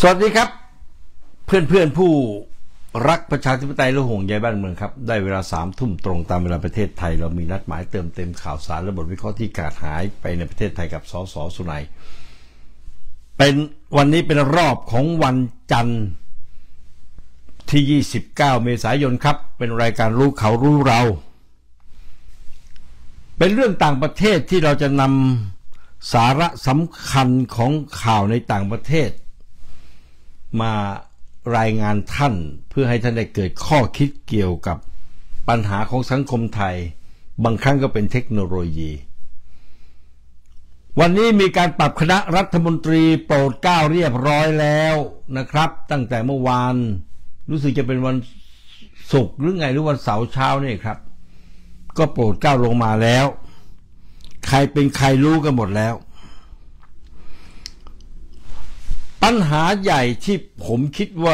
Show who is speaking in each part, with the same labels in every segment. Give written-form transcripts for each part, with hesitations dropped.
Speaker 1: สวัสดีครับเพื่อนผู้รักประชาธิปไตยและห่วงใยบ้านเมืองครับได้เวลา3 ทุ่มตรงตามเวลาประเทศไทยเรามีนัดหมายเติมเต็มข่าวสารและบทวิเคราะห์ที่ขาดหายไปในประเทศไทยกับสส.สุนัยเป็นวันนี้เป็นรอบของวันจันทร์ที่29 เมษายนครับเป็นรายการรู้เขารู้เราเป็นเรื่องต่างประเทศที่เราจะนำสาระสำคัญของข่าวในต่างประเทศมารายงานท่านเพื่อให้ท่านได้เกิดข้อคิดเกี่ยวกับปัญหาของสังคมไทยบางครั้งก็เป็นเทคโนโลยีวันนี้มีการปรับคณะรัฐมนตรีโปรดเกล้าเรียบร้อยแล้วนะครับตั้งแต่เมื่อวานรู้สึกจะเป็นวันศุกร์หรือไงหรือวันเสาร์เช้านี่ครับก็โปรดเกล้าลงมาแล้วใครเป็นใครรู้กันหมดแล้วปัญหาใหญ่ที่ผมคิดว่า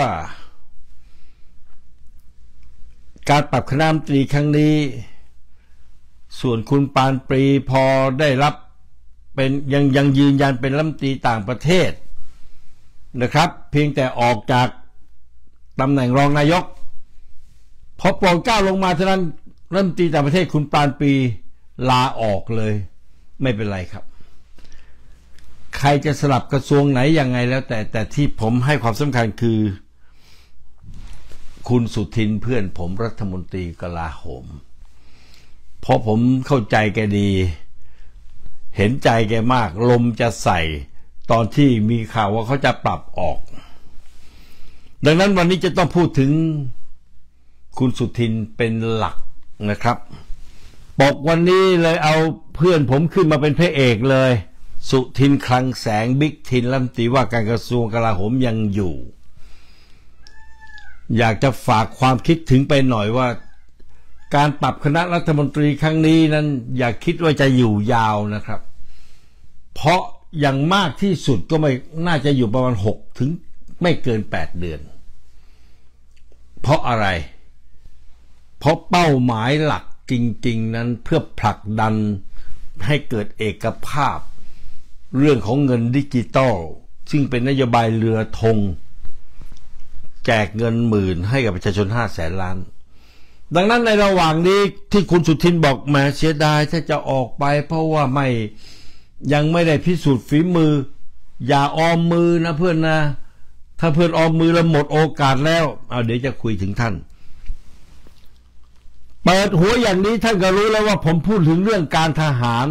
Speaker 1: การปรับคณะรัฐมนตรีครั้งนี้ส่วนคุณปานปรีพอได้รับเป็นยังยืนยันเป็นรัฐมนตรีต่างประเทศนะครับเพียงแต่ออกจากตำแหน่งรองนายกพอโปรดเกล้าลงมาเท่านั้นรัฐมนตรีต่างประเทศคุณปานปรีลาออกเลยไม่เป็นไรครับใครจะสลับกระทรวงไหนยังไงแล้วแต่ที่ผมให้ความสำคัญคือคุณสุทินเพื่อนผมรัฐมนตรีกลาโหมเพราะผมเข้าใจแกดีเห็นใจแกมากลมจะใส่ตอนที่มีข่าวว่าเขาจะปรับออกดังนั้นวันนี้จะต้องพูดถึงคุณสุทินเป็นหลักนะครับปกวันนี้เลยเอาเพื่อนผมขึ้นมาเป็นพระเอกเลยสุทินคลังแสงบิ๊กทินรัฐมนตรีว่าการกระทรวงกลาโหมยังอยู่อยากจะฝากความคิดถึงไปหน่อยว่าการปรับคณะรัฐมนตรีครั้งนี้นั้นอย่าคิดว่าจะอยู่ยาวนะครับเพราะอย่างมากที่สุดก็ไม่น่าจะอยู่ประมาณ6 ถึงไม่เกิน8 เดือนเพราะอะไรเพราะเป้าหมายหลักจริงๆนั้นเพื่อผลักดันให้เกิดเอกภาพเรื่องของเงินดิจิตอลซึ่งเป็นนโยบายเรือธงแจกเงิน10,000ให้กับประชาชน500,000 ล้านดังนั้นในระหว่างนี้ที่คุณสุทินบอกแหมเสียดายถ้าจะออกไปเพราะว่ายังไม่ได้พิสูจน์ฝีมืออย่าออมมือนะเพื่อนนะถ้าเพื่อนออมมือแล้วหมดโอกาสแล้วเดี๋ยวจะคุยถึงท่านเปิดหัวอย่างนี้ท่านก็รู้แล้วว่าผมพูดถึงเรื่องการทหาร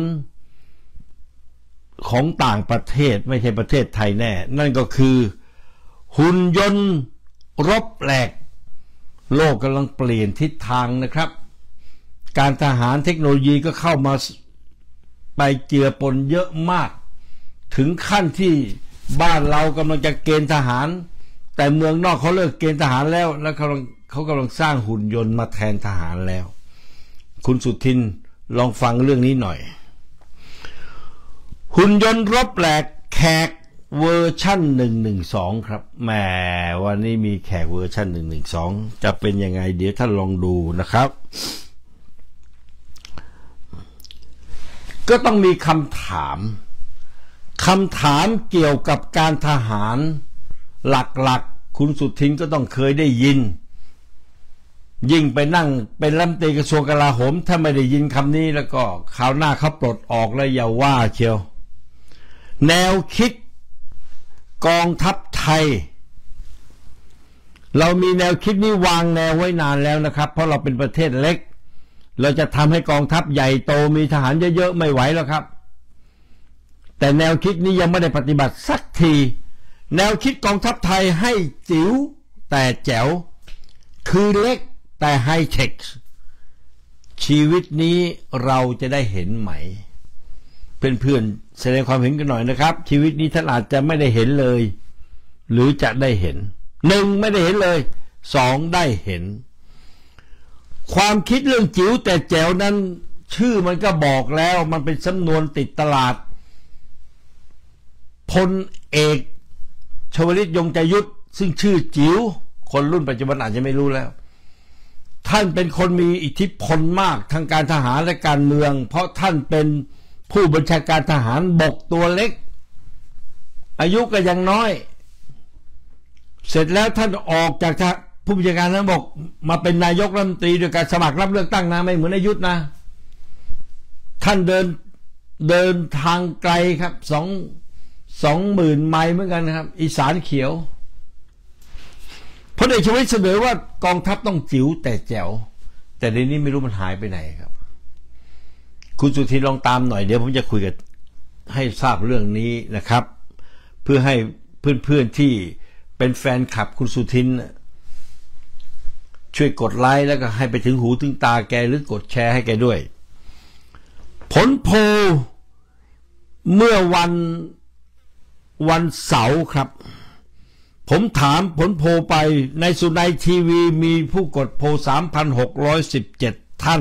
Speaker 1: ของต่างประเทศไม่ใช่ประเทศไทยแน่นั่นก็คือหุ่นยนต์รบแหลกโลกกำลังเปลี่ยนทิศทางนะครับการทหารเทคโนโลยีก็เข้ามาไปเจือปนเยอะมากถึงขั้นที่บ้านเรากำลังจะเกณฑ์ทหารแต่เมืองนอกเขาเลิกเกณฑ์ทหารแล้วเขากำลังสร้างหุ่นยนต์มาแทนทหารแล้วคุณสุทินลองฟังเรื่องนี้หน่อยหุ่นยนต์รบแหลกแขกเวอร์ชั่น112ครับแหมวันนี้มีแขกเวอร์ชั่น112จะเป็นยังไงเดี๋ยวท่านลองดูนะครับก็ต้องมีคำถามเกี่ยวกับการทหารหลักๆคุณสุทินก็ต้องเคยได้ยินยิ่งไปนั่งเป็นรัฐมนตรีกระทรวงกลาโหมถ้าไม่ได้ยินคำนี้แล้วก็คราวหน้าเขาปลดออกแล้วอย่าว่าเชียวแนวคิดกองทัพไทยเรามีแนวคิดนี้วางแนวไว้นานแล้วนะครับเพราะเราเป็นประเทศเล็กเราจะทำให้กองทัพใหญ่โตมีทหารเยอะๆไม่ไหวแล้วครับแต่แนวคิดนี้ยังไม่ได้ปฏิบัติสักทีแนวคิดกองทัพไทยให้จิ๋วแต่แจ๋วคือเล็กแต่ไฮเทคชีวิตนี้เราจะได้เห็นไหมเพื่อนๆแสดงความเห็นกันหน่อยนะครับชีวิตนี้ท่านอาจจะไม่ได้เห็นเลยหรือจะได้เห็น1ไม่ได้เห็นเลย2ได้เห็นความคิดเรื่องจิ๋วแต่แจ๋วนั้นชื่อมันก็บอกแล้วมันเป็นสำนวนติดตลาดพลเอกชวลิตยงใจยุทธซึ่งชื่อจิ๋วคนรุ่นปัจจุบันอาจจะไม่รู้แล้วท่านเป็นคนมีอิทธิพลมากทางการทหารและการเมืองเพราะท่านเป็นผู้บัญชาการทหารบกตัวเล็กอายุก็ยังน้อยเสร็จแล้วท่านออกจากผู้บัญชาการนั้นบอกมาเป็นนายกรัฐมนตรีโดยการสมัครรับเลือกตั้งนะไม่เหมือนนายยุทธนะท่านเดินทางไกลครับ20,000 ไมล์เหมือนกันนะครับอีสานเขียวพลเอกชวลิตเสนอว่ากองทัพต้องจิ๋วแต่แจ๋วแต่ในนี้ไม่รู้มันหายไปไหนครับคุณสุทินลองตามหน่อยเดี๋ยวผมจะคุยกับให้ทราบเรื่องนี้นะครับเพื่อให้เพื่อนๆที่เป็นแฟนคลับคุณสุทินช่วยกดไลค์แล้วก็ให้ไปถึงหูถึงตาแกหรือกดแชร์ให้แกด้วยผลโพลเมื่อวันเสาร์ครับผมถามผลโพลไปในสุนัยทีวีมีผู้กดโพล 3,617 ท่าน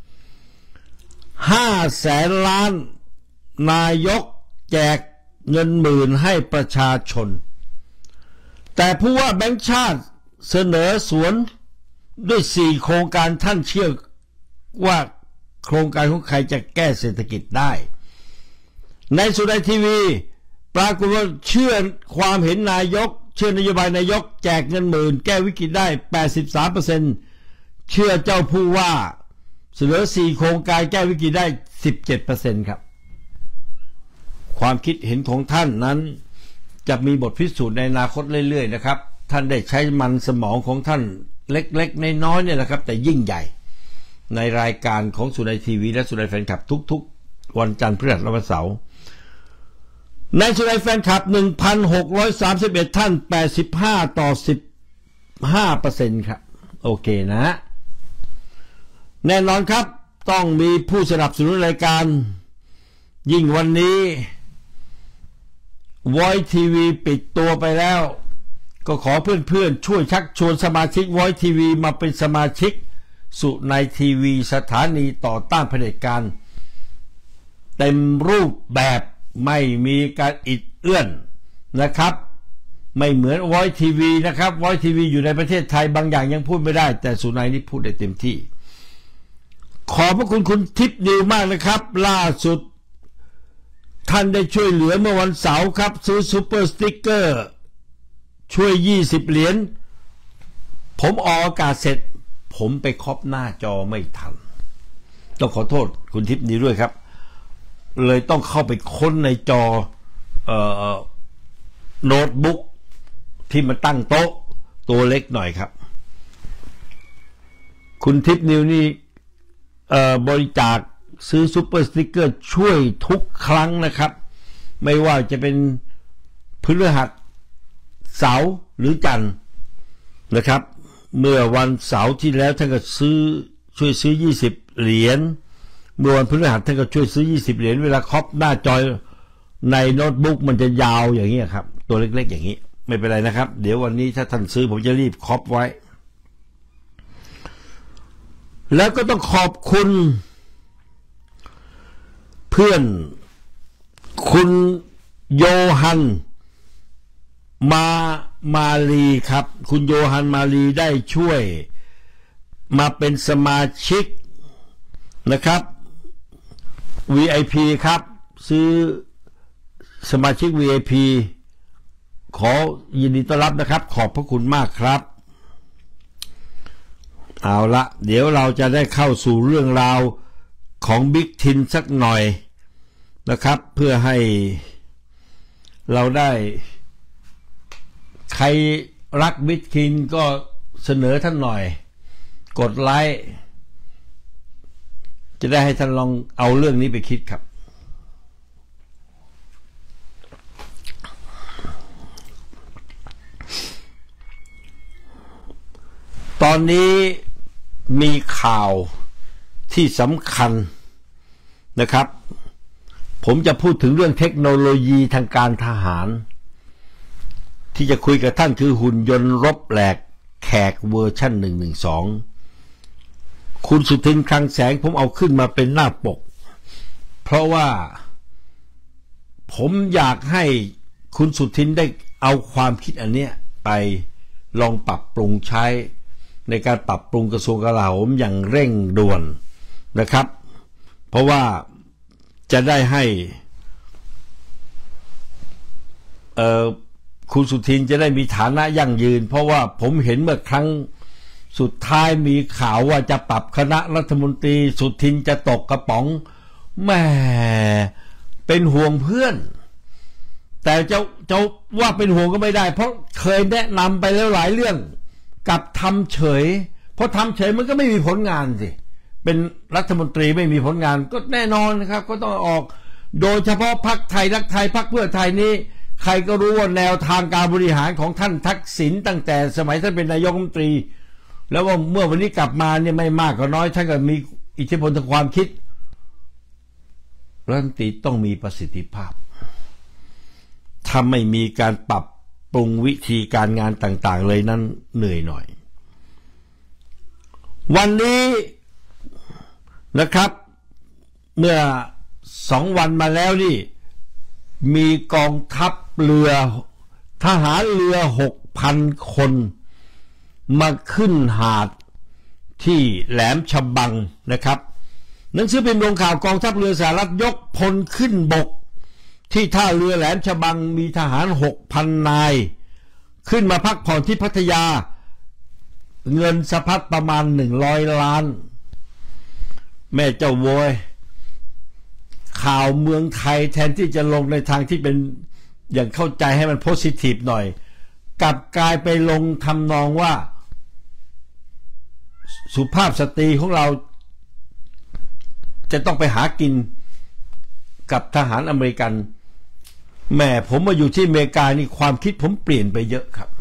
Speaker 1: 500,000 ล้านนายกแจกเงินหมื่นให้ประชาชนแต่ผู้ว่าแบงค์ชาติเสนอสวนด้วย4โครงการท่านเชื่อว่าโครงการของใครจะแก้เศรษฐกิจได้ในสุนัยทีวีปรากฏว่าเชื่อความเห็นนายกเชื่อนโยบายนายกแจกเงินหมื่นแก้วิกฤตได้ 83% เชื่อเจ้าผู้ว่าเสนอ4โครงการแก้วิกฤตได้ 17% ครับความคิดเห็นของท่านนั้นจะมีบทพิสูจน์ในอนาคตเรื่อยๆนะครับท่านได้ใช้มันสมองของท่านเล็กๆน้อยๆเนี่ยแหละครับแต่ยิ่งใหญ่ในรายการของสุนัยทีวีและสุนัยแฟนคลับทุกๆวันจันทร์พฤหัสและวันเสาร์ในสุนัยแฟนคลับ 1,631 ท่าน 85% ครับโอเคนะแน่นอนครับต้องมีผู้สนับสนุนรายการยิ่งวันนี้ Voice TV ปิดตัวไปแล้วก็ขอเพื่อนๆช่วยชักชวนสมาชิก Voice TV มาเป็นสมาชิกสุนัยทีวีสถานีต่อต้านเผด็จการเต็มรูปแบบไม่มีการอิดเอื้อนนะครับไม่เหมือน Voice TV นะครับ Voice TV อยู่ในประเทศไทยบางอย่างยังพูดไม่ได้แต่สุนัยนี่พูดได้เต็มที่ขอบพระคุณคุณทิพย์นิวมากนะครับล่าสุดท่านได้ช่วยเหลือเมื่อวันเสาร์ครับซื้อซูเปอร์สติ๊กเกอร์ช่วย20 เหรียญผมออกอากาศเสร็จผมไปครอบหน้าจอไม่ทันต้องขอโทษคุณทิพย์นิวด้วยครับเลยต้องเข้าไปค้นในจอโน้ตบุ๊กที่มันตั้งโต๊ะตัวเล็กหน่อยครับคุณทิพย์นิวนี่บริจาคซื้อซุปเปอร์สติ๊กเกอร์ช่วยทุกครั้งนะครับไม่ว่าจะเป็นพฤหัสเสาร์หรือจันทร์นะครับเมื่อวันเสาร์ที่แล้วท่านก็ช่วยซื้อ20 เหรียญเมื่อวันพฤหัสท่านก็ช่วยซื้อ20 เหรียญเวลาครอบหน้าจอในโน้ตบุ๊กมันจะยาวอย่างนี้ครับตัวเล็กๆอย่างนี้ไม่เป็นไรนะครับเดี๋ยววันนี้ถ้าท่านซื้อผมจะรีบครอบไว้แล้วก็ต้องขอบคุณเพื่อนคุณโยฮันมาลีครับคุณโยฮันมาลีได้ช่วยมาเป็นสมาชิกนะครับ VIP ครับซื้อสมาชิก VIP ขอยินดีต้อนรับนะครับขอบพระคุณมากครับเอาละเดี๋ยวเราจะได้เข้าสู่เรื่องราวของบิ๊กทินสักหน่อยนะครับเพื่อให้เราได้ใครรักบิ๊กทินก็เสนอท่านหน่อยกดไลค์จะได้ให้ท่านลองเอาเรื่องนี้ไปคิดครับตอนนี้มีข่าวที่สำคัญนะครับผมจะพูดถึงเรื่องเทคโนโลยีทางการทหารที่จะคุยกับท่านคือหุ่นยนต์รบแหลกแขกเวอร์ชัน112คุณสุทินคลังแสงผมเอาขึ้นมาเป็นหน้าปกเพราะว่าผมอยากให้คุณสุทินได้เอาความคิดอันเนี้ยไปลองปรับปรุงใช้ในการปรับปรุงกระทรวงกลาโหมอย่างเร่งด่วนนะครับเพราะว่าจะได้ให้คุณสุทินจะได้มีฐานะยั่งยืนเพราะว่าผมเห็นเมื่อครั้งสุดท้ายมีข่าวว่าจะปรับคณะรัฐมนตรีสุทินจะตกกระป๋องแหมเป็นห่วงเพื่อนแต่จะว่าเป็นห่วงก็ไม่ได้เพราะเคยแนะนำไปแล้วหลายเรื่องกับทำเฉยเพราะทำเฉยมันก็ไม่มีผลงานสิเป็นรัฐมนตรีไม่มีผลงานก็แน่นอนนะครับก็ต้องออกโดยเฉพาะพรรคไทยรักไทยพรรคเพื่อไทยนี้ใครก็รู้ว่าแนวทางการบริหารของท่านทักษิณตั้งแต่สมัยท่านเป็นนายกรัฐมนตรีแล้วว่าเมื่อวันนี้กลับมาเนี่ยไม่มากก็น้อยท่านก็มีอิทธิพลทางความคิดรัฐมนตรีต้องมีประสิทธิภาพถ้าไม่มีการปรับปรุงวิธีการงานต่างๆเลยนั้นเหนื่อยหน่อยวันนี้นะครับเมื่อ2 วันมาแล้วนี่มีกองทัพเรือทหารเรือ 6,000 คนมาขึ้นหาดที่แหลมฉบังนะครับหนังสือพิมพ์ลงข่าวกองทัพเรือสหรัฐยกพลขึ้นบกที่ท่าเรือแหลมฉบังมีทหาร 6,000 นายขึ้นมาพักผ่อนที่พัทยาเงินสะพัดประมาณ100 ล้านแม่เจ้าโวยข่าวเมืองไทยแทนที่จะลงในทางที่เป็นอย่างเข้าใจให้มันโพสิทีฟหน่อยกลับกลายไปลงทำนองว่าสุภาพสตรีของเราจะต้องไปหากินกับทหารอเมริกันแม่ผมมาอยู่ที่อเมริกานี่ความคิดผมเปลี่ยนไปเยอะครับ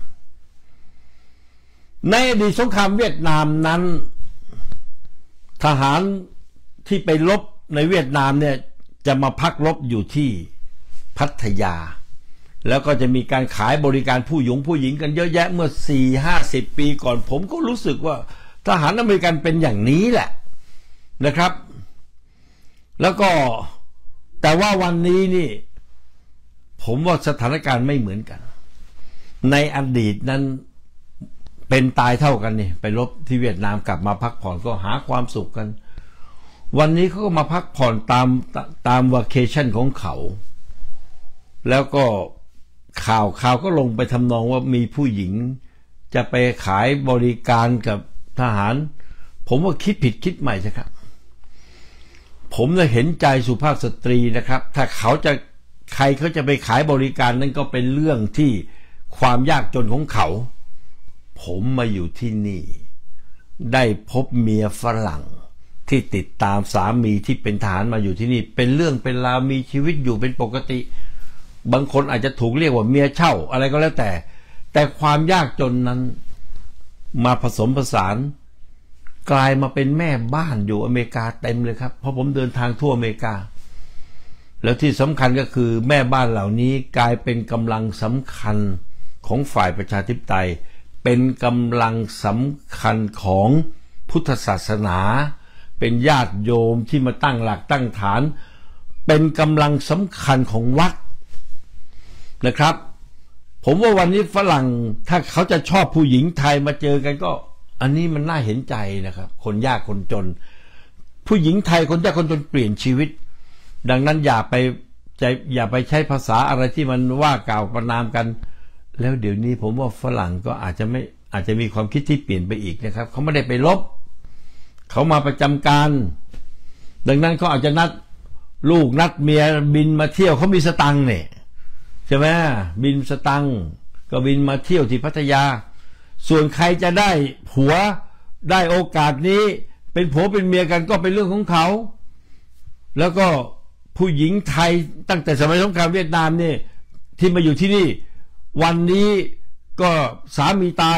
Speaker 1: ในอดีตสงครามเวียดนามนั้นทหารที่ไปรบในเวียดนามเนี่ยจะมาพักรบอยู่ที่พัทยาแล้วก็จะมีการขายบริการผู้หญิงกันเยอะแยะเมื่อ 4-50 ปีก่อนผมก็รู้สึกว่าทหารอเมริกันเป็นอย่างนี้แหละนะครับแล้วก็แต่ว่าวันนี้นี่ผมว่าสถานการณ์ไม่เหมือนกันในอดีตนั้นเป็นตายเท่ากันนี่ไปรบที่เวียดนามกลับมาพักผ่อนก็หาความสุขกันวันนี้เขาก็มาพักผ่อนตามวาเคชั่นของเขาแล้วก็ข่าวก็ลงไปทำนองว่ามีผู้หญิงจะไปขายบริการกับทหารผมว่าคิดผิดคิดใหม่ใช่ครับผมจะเห็นใจสุภาพสตรีนะครับถ้าใครเขาจะไปขายบริการนั่นก็เป็นเรื่องที่ความยากจนของเขาผมมาอยู่ที่นี่ได้พบเมียฝรั่งที่ติดตามสามีที่เป็นทหารมาอยู่ที่นี่เป็นเรื่องเป็นราวมีชีวิตอยู่เป็นปกติบางคนอาจจะถูกเรียกว่าเมียเช่าอะไรก็แล้วแต่ความยากจนนั้นมาผสมผสานกลายมาเป็นแม่บ้านอยู่อเมริกาเต็มเลยครับเพราะผมเดินทางทั่วอเมริกาแล้วที่สำคัญก็คือแม่บ้านเหล่านี้กลายเป็นกำลังสำคัญของฝ่ายประชาธิปไตยเป็นกำลังสำคัญของพุทธศาสนาเป็นญาติโยมที่มาตั้งหลักตั้งฐานเป็นกำลังสำคัญของวัดนะครับผมว่าวันนี้ฝรั่งถ้าเขาจะชอบผู้หญิงไทยมาเจอกันก็อันนี้มันน่าเห็นใจนะครับคนยากคนจนผู้หญิงไทยคนยากคนจนเปลี่ยนชีวิตดังนั้นอย่าไปใช้ภาษาอะไรที่มันว่ากล่าวประณามกันแล้วเดี๋ยวนี้ผมว่าฝรั่งก็อาจจะมีความคิดที่เปลี่ยนไปอีกนะครับเขาไม่ได้ไปลบเขามาประจำการดังนั้นเขาอาจจะนัดลูกนัดเมียบินมาเที่ยวเขามีสตังค์เนี่ยใช่ไหมบินสตังค์ก็บินมาเที่ยวที่พัทยาส่วนใครจะได้ผัวได้โอกาสนี้เป็นผัวเป็นเมียกันก็เป็นเรื่องของเขาแล้วก็ผู้หญิงไทยตั้งแต่สมัยสงครามเวียดนามนี่ที่มาอยู่ที่นี่วันนี้ก็สามีตาย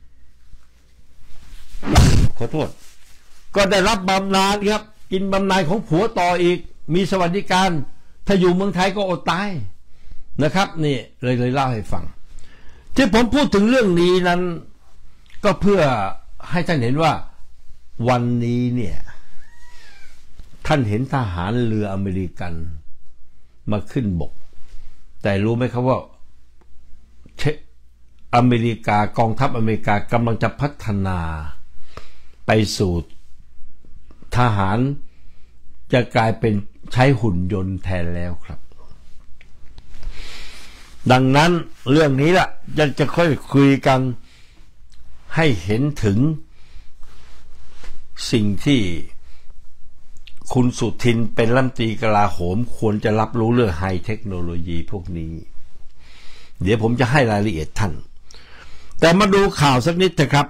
Speaker 1: ขอโทษก็ได้รับบำนาญครับกินบำนาญของผัวต่ออีกมีสวัสดิการถ้าอยู่เมืองไทยก็อดตายนะครับนี่เลยเล่าให้ฟังที่ผมพูดถึงเรื่องนี้นั้นก็เพื่อให้ท่านเห็นว่าวันนี้เนี่ยท่านเห็นทหารเรืออเมริกันมาขึ้นบกแต่รู้ไหมครับว่าอเมริกากองทัพอเมริกากำลังจะพัฒนาไปสู่ทหารจะกลายเป็นใช้หุ่นยนต์แทนแล้วครับดังนั้นเรื่องนี้ล่ะจะค่อยคุยกันให้เห็นถึงสิ่งที่คุณสุทินเป็นรัฐมนตรีกลาโหมควรจะรับรู้เรื่องไฮเทคโนโลยีพวกนี้เดี๋ยวผมจะให้รายละเอียดท่านแต่มาดูข่าวสักนิดเถอะครับ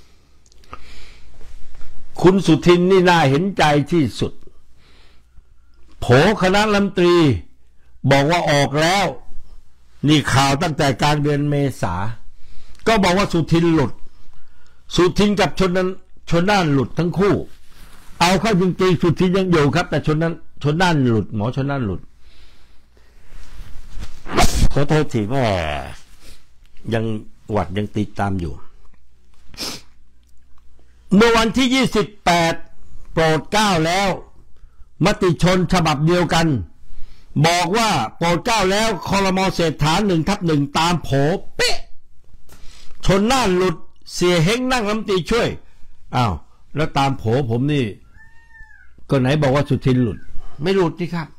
Speaker 1: คุณสุทินนี่น่าเห็นใจที่สุดโผคณะรัฐมนตรีบอกว่าออกแล้วนี่ข่าวตั้งแต่กลางเดือนเมษาก็บอกว่าสุทินหลุดสุทินกับชนน่านหลุดทั้งคู่เอาเข้าจริงๆสุทินยังอยู่ครับแต่ชนน่านหลุดหมอชนน่านหลุดขอโทษทีว่ายังหวัดยังติดตามอยู่เมื่อวันที่28โปรดเกล้าแล้วมติชนฉบับเดียวกันบอกว่าโปรดเกล้าแล้วครม.เศรษฐา1/1ตามโผเป๊ะชนน่านหลุดเสียเฮงนั่งรัฐมนตรีช่วยอ้าวแล้วตามโผผมนี่ก็ไหนบอกว่าสุทินหลุดไม่หลุดนี่ครับ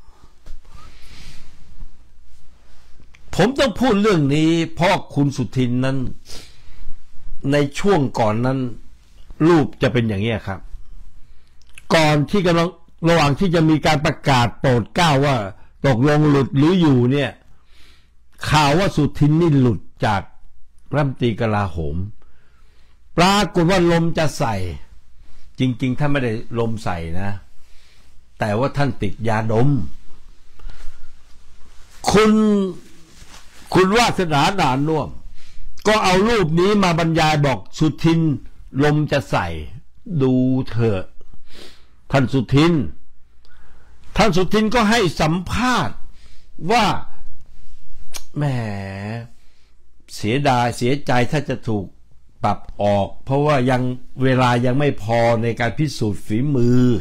Speaker 1: ผมต้องพูดเรื่องนี้เพราะคุณสุทินนั้นในช่วงก่อนนั้นรูปจะเป็นอย่างนี้ครับก่อนที่กำลังระหว่างที่จะมีการประกาศโปรดเกล้าว่าตกลงหลุดหรืออยู่เนี่ยข่าวว่าสุทินนี่หลุดจากรัฐมนตรีกลาโหมปรากฏว่าลมจะใส่จริงๆท่านไม่ได้ลมใส่นะแต่ว่าท่านติดยาดมคุณวาสนาด่านน่วมก็เอารูปนี้มาบรรยายบอกสุทินลมจะใส่ดูเถอะท่านสุทินก็ให้สัมภาษณ์ว่าแหมเสียดายเสียใจถ้าจะถูกปรับออกเพราะว่ายังเวลายังไม่พอในการพิสูจน์ฝีมือ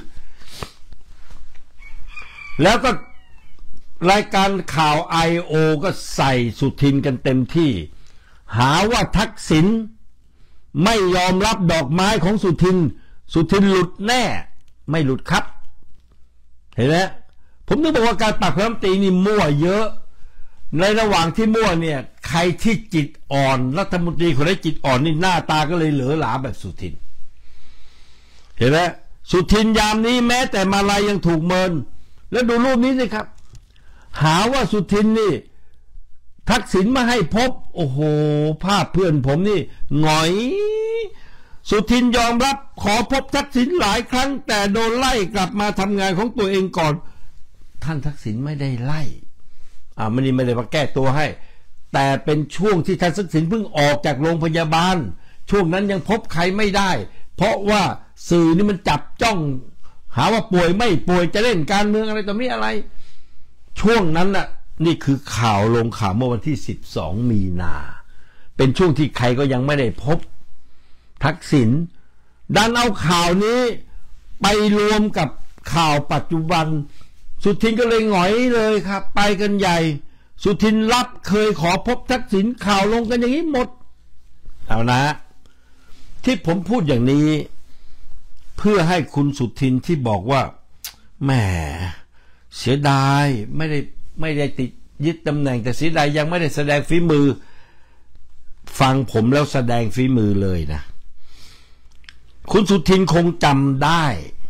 Speaker 1: แล้วก็รายการข่าว I.O. ก็ใส่สุทินกันเต็มที่หาว่าทักษิณไม่ยอมรับดอกไม้ของสุทินหลุดแน่ไม่หลุดครับเห็นไหมผมนึกบอกว่าการปรับรัฐมนตรีนี่มั่วเยอะในระหว่างที่มั่วเนี่ยใครที่จิตอ่อนรัฐมนตรีคนไหนจิตอ่อนนี่หน้าตาก็เลยเหลือหลาแบบสุทินเห็นไหมสุทินยามนี้แม้แต่มาลายยังถูกเมินแล้วดูรูปนี้สิครับหาว่าสุทินนี่ทักษิณมาให้พบโอ้โหภาพเพื่อนผมนี่หงอยสุทินยอมรับขอพบทักษิณหลายครั้งแต่โดนไล่กลับมาทำงานของตัวเองก่อนท่านทักษิณไม่ได้ไล่มันนี่ไม่ได้มาแก้ตัวให้แต่เป็นช่วงที่ท่านทักษิณเพิ่งออกจากโรงพยาบาลช่วงนั้นยังพบใครไม่ได้เพราะว่าสื่อนี่มันจับจ้องหาว่าป่วยไม่ป่วยจะเล่นการเมืองอะไรต่อมีอะไรช่วงนั้นน่ะนี่คือข่าวลงข่าวเมื่อวันที่12มีนาเป็นช่วงที่ใครก็ยังไม่ได้พบทักษิณดันเอาข่าวนี้ไปรวมกับข่าวปัจจุบันสุทินก็เลยหงอยเลยครับไปกันใหญ่สุทินรับเคยขอพบทักษิณข่าวลงกันอย่างนี้หมดเอานะที่ผมพูดอย่างนี้เพื่อให้คุณสุทินที่บอกว่าแหมเสียดายไม่ได้ติดยึดตำแหน่งแต่เสียดายยังไม่ได้แสดงฝีมือฟังผมแล้วแสดงฝีมือเลยนะคุณสุทินคงจำได้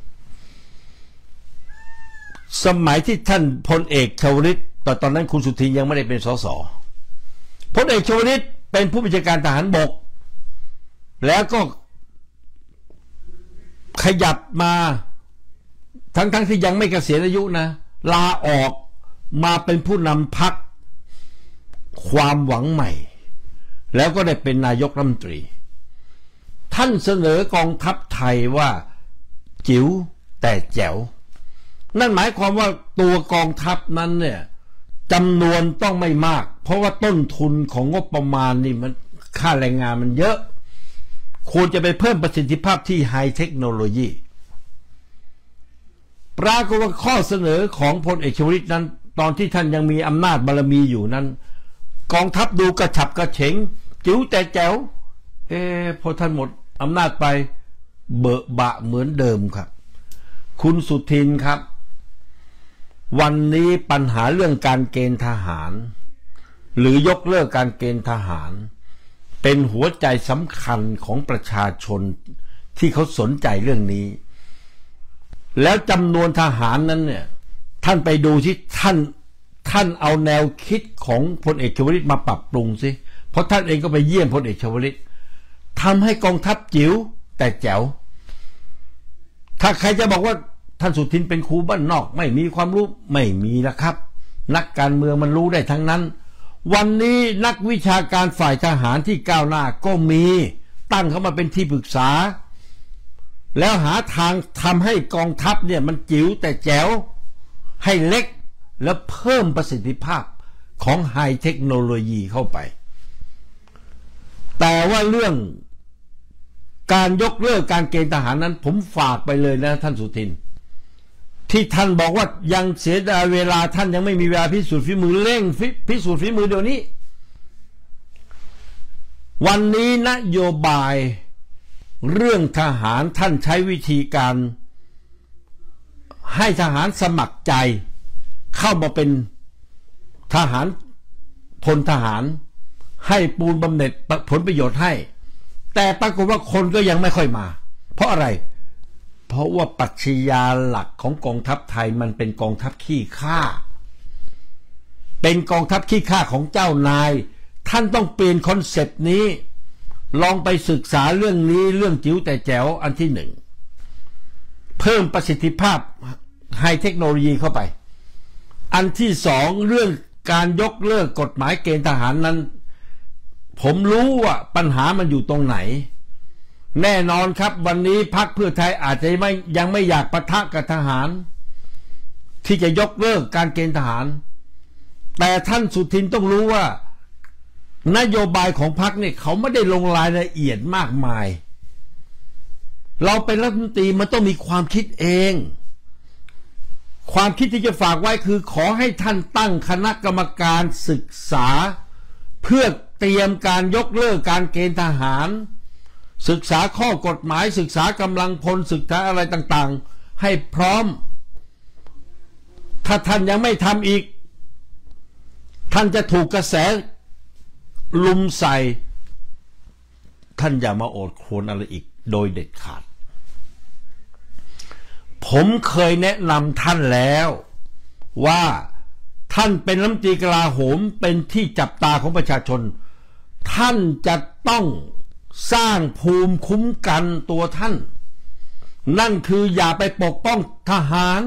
Speaker 1: สมัยที่ท่านพลเอกชวลิตแต่ตอนนั้นคุณสุทินยังไม่ได้เป็นสสพลเอกชวลิตเป็นผู้บัญชาการทหารบกแล้วก็ขยับมาทั้งที่ยังไม่เกษียณอายุนะลาออกมาเป็นผู้นำพรรคความหวังใหม่แล้วก็ได้เป็นนายกรัฐมนตรีท่านเสนอกองทัพไทยว่าจิ๋วแต่แจ๋วนั่นหมายความว่าตัวกองทัพนั้นเนี่ยจำนวนต้องไม่มากเพราะว่าต้นทุนของงบประมาณนี่มันค่าแรงงานมันเยอะควรจะไปเพิ่มประสิทธิภาพที่ไฮเทคโนโลยีปรากฏว่าข้อเสนอของพลเอกชวลิตนั้นตอนที่ท่านยังมีอำนาจบารมีอยู่นั้นกองทัพดูกระฉับกระเฉงจิ๋วแต่แจ๋วพอท่านหมดอำนาจไปเบอะบะเหมือนเดิมครับคุณสุทินครับวันนี้ปัญหาเรื่องการเกณฑ์ทหารหรือยกเลิกการเกณฑ์ทหารเป็นหัวใจสำคัญของประชาชนที่เขาสนใจเรื่องนี้แล้วจำนวนทหารนั้นเนี่ยท่านไปดูที่ท่านเอาแนวคิดของพลเอกชวลิตมาปรับปรุงสิเพราะท่านเองก็ไปเยี่ยมพลเอกชวลิตทำให้กองทัพจิ๋วแต่แจ๋วถ้าใครจะบอกว่าท่านสุทินเป็นครูบ้านนอกไม่มีความรู้ไม่มีละครับนักการเมืองมันรู้ได้ทั้งนั้นวันนี้นักวิชาการฝ่ายทหารที่ก้าวหน้าก็มีตั้งเขามาเป็นที่ปรึกษาแล้วหาทางทำให้กองทัพเนี่ยมันจิ๋วแต่แจ๋วให้เล็กแล้วเพิ่มประสิทธิภาพของไฮเทคโนโลยีเข้าไปแต่ว่าเรื่องการยกเลิกการเกณฑ์ทหารนั้นผมฝากไปเลยนะท่านสุทินที่ท่านบอกว่ายังเสียดายเวลาท่านยังไม่มีเวลาพิสูจน์ฝีมือเร่งพิสูจน์ฝีมือเดี๋ยวนี้วันนี้นโยบายเรื่องทหารท่านใช้วิธีการให้ทหารสมัครใจเข้ามาเป็นทหารพลทหารให้ปูนบำเหน็จผลประโยชน์ให้แต่ปรากฏว่าคนก็ยังไม่ค่อยมาเพราะอะไรเพราะว่าปรัชญาหลักของกองทัพไทยมันเป็นกองทัพขี้ข้าเป็นกองทัพขี้ข้าของเจ้านายท่านต้องเปลี่ยนคอนเซปต์นี้ลองไปศึกษาเรื่องนี้เรื่องจิ๋วแต่แจ๋วอันที่หนึ่งเพิ่มประสิทธิภาพไฮเทคโนโลยีเข้าไปอันที่สองเรื่องการยกเลิกกฎหมายเกณฑ์ทหารนั้นผมรู้ว่าปัญหามันอยู่ตรงไหนแน่นอนครับวันนี้พรรคเพื่อไทยอาจจะยังไม่อยากปะทะกับทหารที่จะยกเลิกการเกณฑ์ทหารแต่ท่านสุทินต้องรู้ว่านโยบายของพรรคเนี่ยเขาไม่ได้ลงรายละเอียดมากมายเราเป็นรัฐมนตรีมันต้องมีความคิดเองความคิดที่จะฝากไว้คือขอให้ท่านตั้งคณะกรรมการศึกษาเพื่อเตรียมการยกเลิกการเกณฑ์ทหารศึกษาข้อกฎหมายศึกษากำลังพลศึกษาอะไรต่างๆให้พร้อมถ้าท่านยังไม่ทำอีกท่านจะถูกกระแสลุมใส่ท่านอย่ามาโอดครวญอะไรอีกโดยเด็ดขาดผมเคยแนะนำท่านแล้วว่าท่านเป็นรัฐมนตรีกลาโหมเป็นที่จับตาของประชาชนท่านจะต้องสร้างภูมิคุ้มกันตัวท่านนั่นคืออย่าไปปกป้องทหาร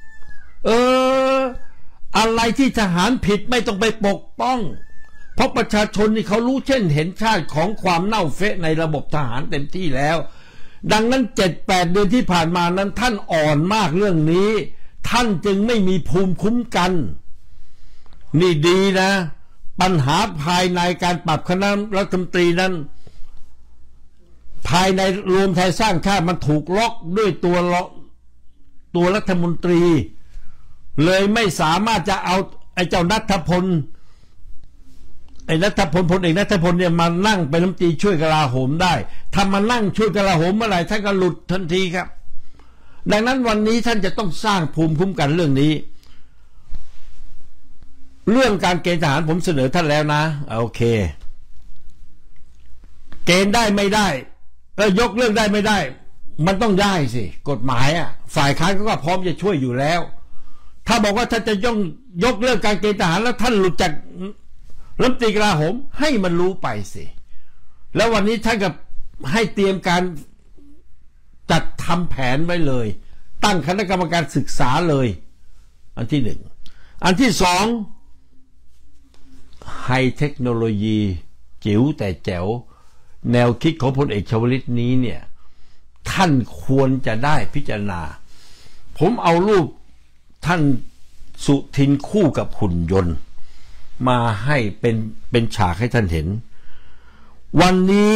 Speaker 1: อะไรที่ทหารผิดไม่ต้องไปปกป้องเพราะประชาชนนี่เขารู้เช่นเห็นชาติของความเน่าเฟะในระบบทหารเต็มที่แล้วดังนั้น 7-8 เดือนที่ผ่านมานั้นท่านอ่อนมากเรื่องนี้ท่านจึงไม่มีภูมิคุ้มกันนี่ดีนะปัญหาภายในการปรับคณะรัฐมนตรีนั้นภายในรวมไทยสร้างชาติมันถูกล็อกด้วยตัวรัฐมนตรีเลยไม่สามารถจะเอาไอ้เจ้านัทพลพลเอกนัทพลเนี่ยมานั่งเป็นรัฐมนตรีช่วยกลาโหมได้ถ้ามานั่งช่วยกลาโหมเมื่อไหร่ท่านก็หลุดทันทีครับดังนั้นวันนี้ท่านจะต้องสร้างภูมิคุ้มกันเรื่องนี้เรื่องการเกณฑ์ทหารผมเสนอท่านแล้วนะโอเคเกณฑ์ได้ไม่ได้แล้วยกเลิกได้ไม่ได้มันต้องได้สิกฎหมายฝ่ายค้านก็พร้อมจะช่วยอยู่แล้วถ้าบอกว่าท่านจะยกเลิกการเกณฑ์ทหารแล้วท่านหลุดจากรัฐมนตรีกลาโหมให้มันรู้ไปสิแล้ววันนี้ท่านก็ให้เตรียมการจัดทำแผนไว้เลยตั้งคณะกรรมการศึกษาเลยอันที่หนึ่งอันที่สองไฮเทคโนโลยีจิ๋วแต่แจ๋วแนวคิดของพลเอกชวลิตนี้เนี่ยท่านควรจะได้พิจารณาผมเอารูปท่านสุทินคู่กับหุ่นยนต์มาให้เป็นฉากให้ท่านเห็นวันนี้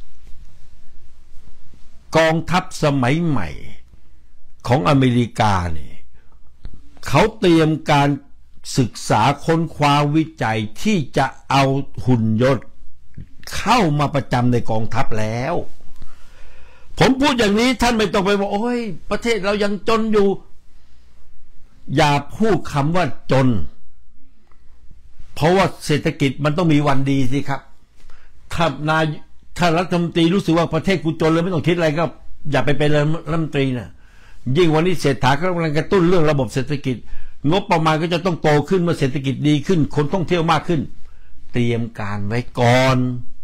Speaker 1: กองทัพสมัยใหม่ของอเมริกาเนี่ยเขาเตรียมการศึกษาค้นคว้าวิจัยที่จะเอาหุ่นยนต์เข้ามาประจำในกองทัพแล้วผมพูดอย่างนี้ท่านไม่ต้องไปบอกโอ้ยประเทศเรายังจนอยู่อย่าพูดคำว่าจนเพราะว่าเศรษฐกิจมันต้องมีวันดีสิครับถ้ารัฐมนตรีรู้สึกว่าประเทศกูจนเลยไม่ต้องคิดอะไรก็อย่าไปเป็นรัฐมนตรีนะยิ่งวันนี้เศรษฐาเขากำลังกระตุ้นเรื่องระบบเศรษฐกิจงบประมาณก็จะต้องโตขึ้นเมื่อเศรษฐกิจดีขึ้นคนท่องเที่ยวมากขึ้นเตรียมการไว้ก่อน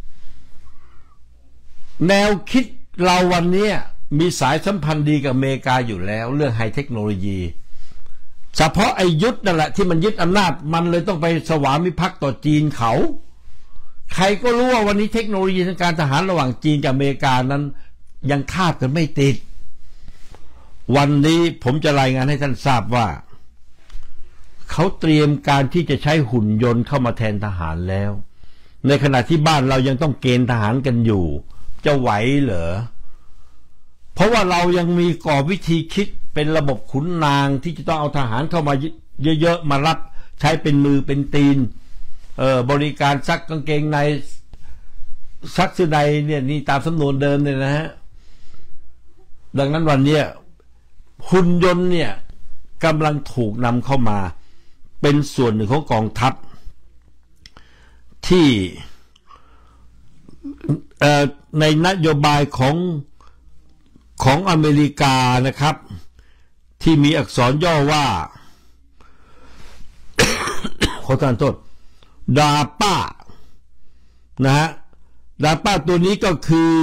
Speaker 1: แนวคิดเราวันนี้มีสายสัมพันธ์ดีกับอเมริกาอยู่แล้วเรื่องไฮเทคโนโลยีเฉพาะไอ้ยุทธนั่นแหละที่มันยึดอำนาจมันเลยต้องไปสวามิภักดิ์ต่อจีนเขาใครก็รู้ว่าวันนี้เทคโนโลยีทางการทหารระหว่างจีนกับอเมริกานั้นยังทาบกันไม่ติดวันนี้ผมจะรายงานให้ท่านทราบว่าเขาเตรียมการที่จะใช้หุ่นยนต์เข้ามาแทนทหารแล้วในขณะที่บ้านเรายังต้องเกณฑ์ทหารกันอยู่จะไหวเหรอเพราะว่าเรายังมีกรอบวิธีคิดเป็นระบบขุนนางที่จะต้องเอาทหารเข้ามาเยอะๆมารับใช้เป็นมือเป็นตีนบริการซักกางเกงในซักเสื้อในเนี่ยนี่ตามสำนวนเดิมเลยนะฮะดังนั้นวันนี้หุ่นยนต์เนี่ยกำลังถูกนำเข้ามาเป็นส่วนหนึ่งของกองทัพที่ในนโยบายของอเมริกานะครับที่มีอักษรย่อว่า ขอโทษดาป้านะฮะดาป้าตัวนี้ก็คือ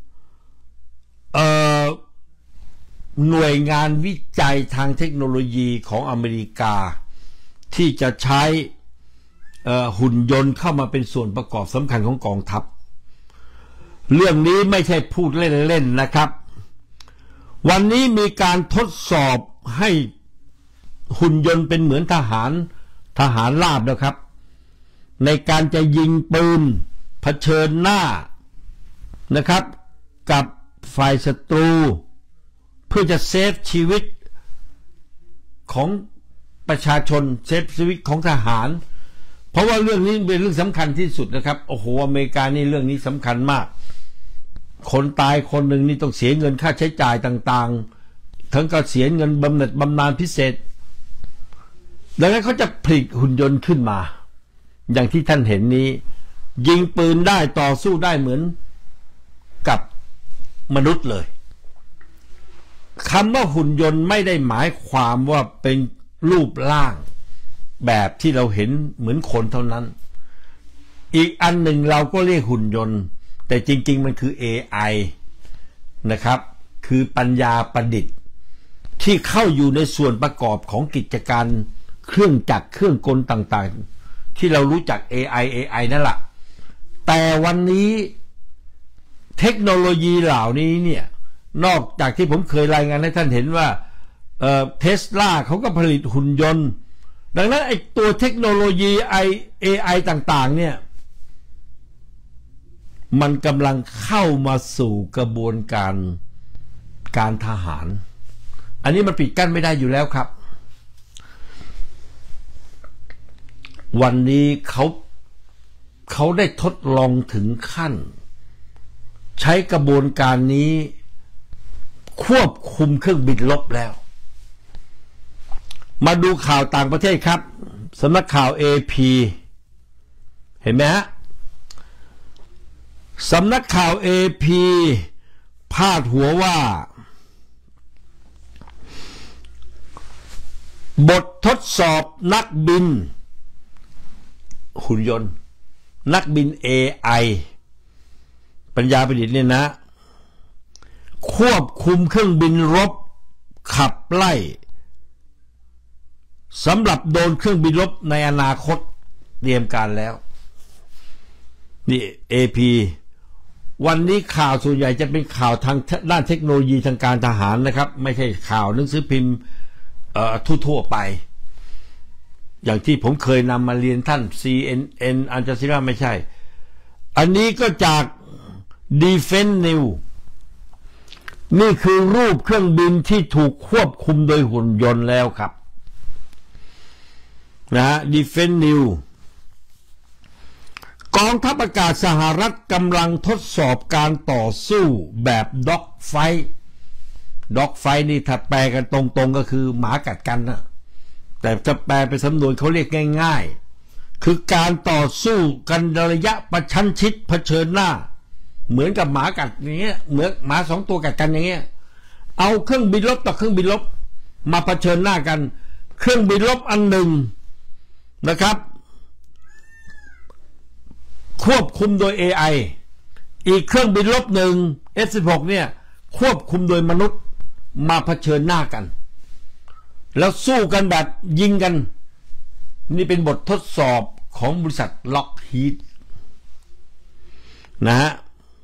Speaker 1: หน่วยงานวิจัยทางเทคโนโลยีของอเมริกาที่จะใช้หุ่นยนต์เข้ามาเป็นส่วนประกอบสำคัญของกองทัพเรื่องนี้ไม่ใช่พูดเล่นๆนะครับวันนี้มีการทดสอบให้หุ่นยนต์เป็นเหมือนทหารราบนะครับในการจะยิงปืนเผชิญหน้านะครับกับฝ่ายศัตรูเพื่อจะเซฟชีวิตของประชาชนเซฟชีวิตของทหารเพราะว่าเรื่องนี้เป็นเรื่องสำคัญที่สุดนะครับโอ้โหอเมริกานี่เรื่องนี้สำคัญมากคนตายคนหนึ่งนี่ต้องเสียเงินค่าใช้จ่ายต่างๆทั้งก็เสียเงินบำเหน็จบำนาญพิเศษดังนั้นเขาจะผลิตหุ่นยนต์ขึ้นมาอย่างที่ท่านเห็นนี้ยิงปืนได้ต่อสู้ได้เหมือนกับมนุษย์เลยคำว่าหุ่นยนต์ไม่ได้หมายความว่าเป็นรูปร่างแบบที่เราเห็นเหมือนคนเท่านั้นอีกอันหนึ่งเราก็เรียกหุ่นยนต์แต่จริงๆมันคือ AI นะครับคือปัญญาประดิษฐ์ที่เข้าอยู่ในส่วนประกอบของกิจการเครื่องจักรเครื่องกลต่างๆที่เรารู้จัก AI นั่นแหละแต่วันนี้เทคโนโลยีเหล่านี้เนี่ยนอกจากที่ผมเคยรายงานให้ท่านเห็นว่าTesla เขาก็ผลิตหุ่นยนต์ดังนั้นไอ้ตัวเทคโนโลยี AI ต่างๆเนี่ยมันกำลังเข้ามาสู่กระบวนการทหารอันนี้มันปิดกั้นไม่ได้อยู่แล้วครับวันนี้เขาได้ทดลองถึงขั้นใช้กระบวนการนี้ควบคุมเครื่องบินรบแล้วมาดูข่าวต่างประเทศครับสำนักข่าว AP เห็นไหมฮะสำนักข่าว AP พาดหัวว่าบททดสอบนักบินหุ่นยนต์นักบิน AI ปัญญาประดิษฐ์เนี่ยนะควบคุมเครื่องบินรบขับไล่สำหรับโดนเครื่องบินรบในอนาคตเตรียมการแล้วนี่ AP วันนี้ข่าวส่วนใหญ่จะเป็นข่าวทางด้านเทคโนโลยีทางการทหารนะครับไม่ใช่ข่าวหนังสือพิมพ์ทั่วไปอย่างที่ผมเคยนำมาเรียนท่าน CNN อัลจาซีราไม่ใช่อันนี้ก็จาก Defense News นี่คือรูปเครื่องบินที่ถูกควบคุมโดยหุ่นยนต์แล้วครับนะฮะ Defense News กองทัพอากาศสหรัฐกำลังทดสอบการต่อสู้แบบด็อกไฟนี่ถ้าแปลกันตรงๆก็คือหมากัดกันนะแต่จะแปลเป็นสำนวนเขาเรียกง่ายคือการต่อสู้กันระยะประชันชิดเผชิญหน้าเหมือนกับหมากัดอย่างเงี้ยเหมือนหมาสองตัวกัดกันอย่างเงี้ยเอาเครื่องบินรบต่อเครื่องบินรบมาเผชิญหน้ากันเครื่องบินรบอันหนึ่งนะครับควบคุมโดย AI อีกเครื่องบินรบหนึ่ง F-16 เนี่ยควบคุมโดยมนุษย์มาเผชิญหน้ากันแล้วสู้กันแบบยิงกันนี่เป็นบททดสอบของบริษัทล็อกฮีดนะฮะ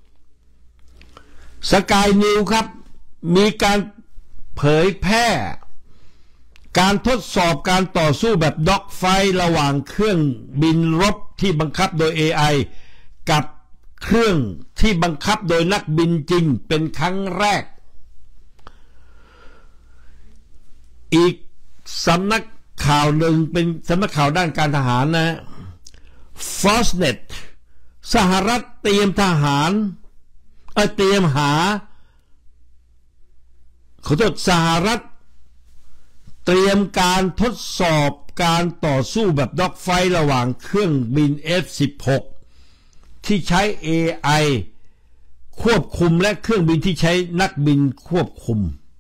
Speaker 1: สกายนิวครับมีการเผยแพร่การทดสอบการต่อสู้แบบด็อกไฟระหว่างเครื่องบินรบที่บังคับโดย AI กับเครื่องที่บังคับโดยนักบินจริงเป็นครั้งแรกอีกสำนักข่าวหนึ่งเป็นสำนักข่าวด้านการทหารนะ Fosnet สหรัฐเตรียมหาขอโทษสหรัฐเตรียมการทดสอบการต่อสู้แบบด็อกไฟระหว่างเครื่องบิน F-16 ที่ใช้ AI ควบคุมและเครื่องบินที่ใช้นักบินควบคุม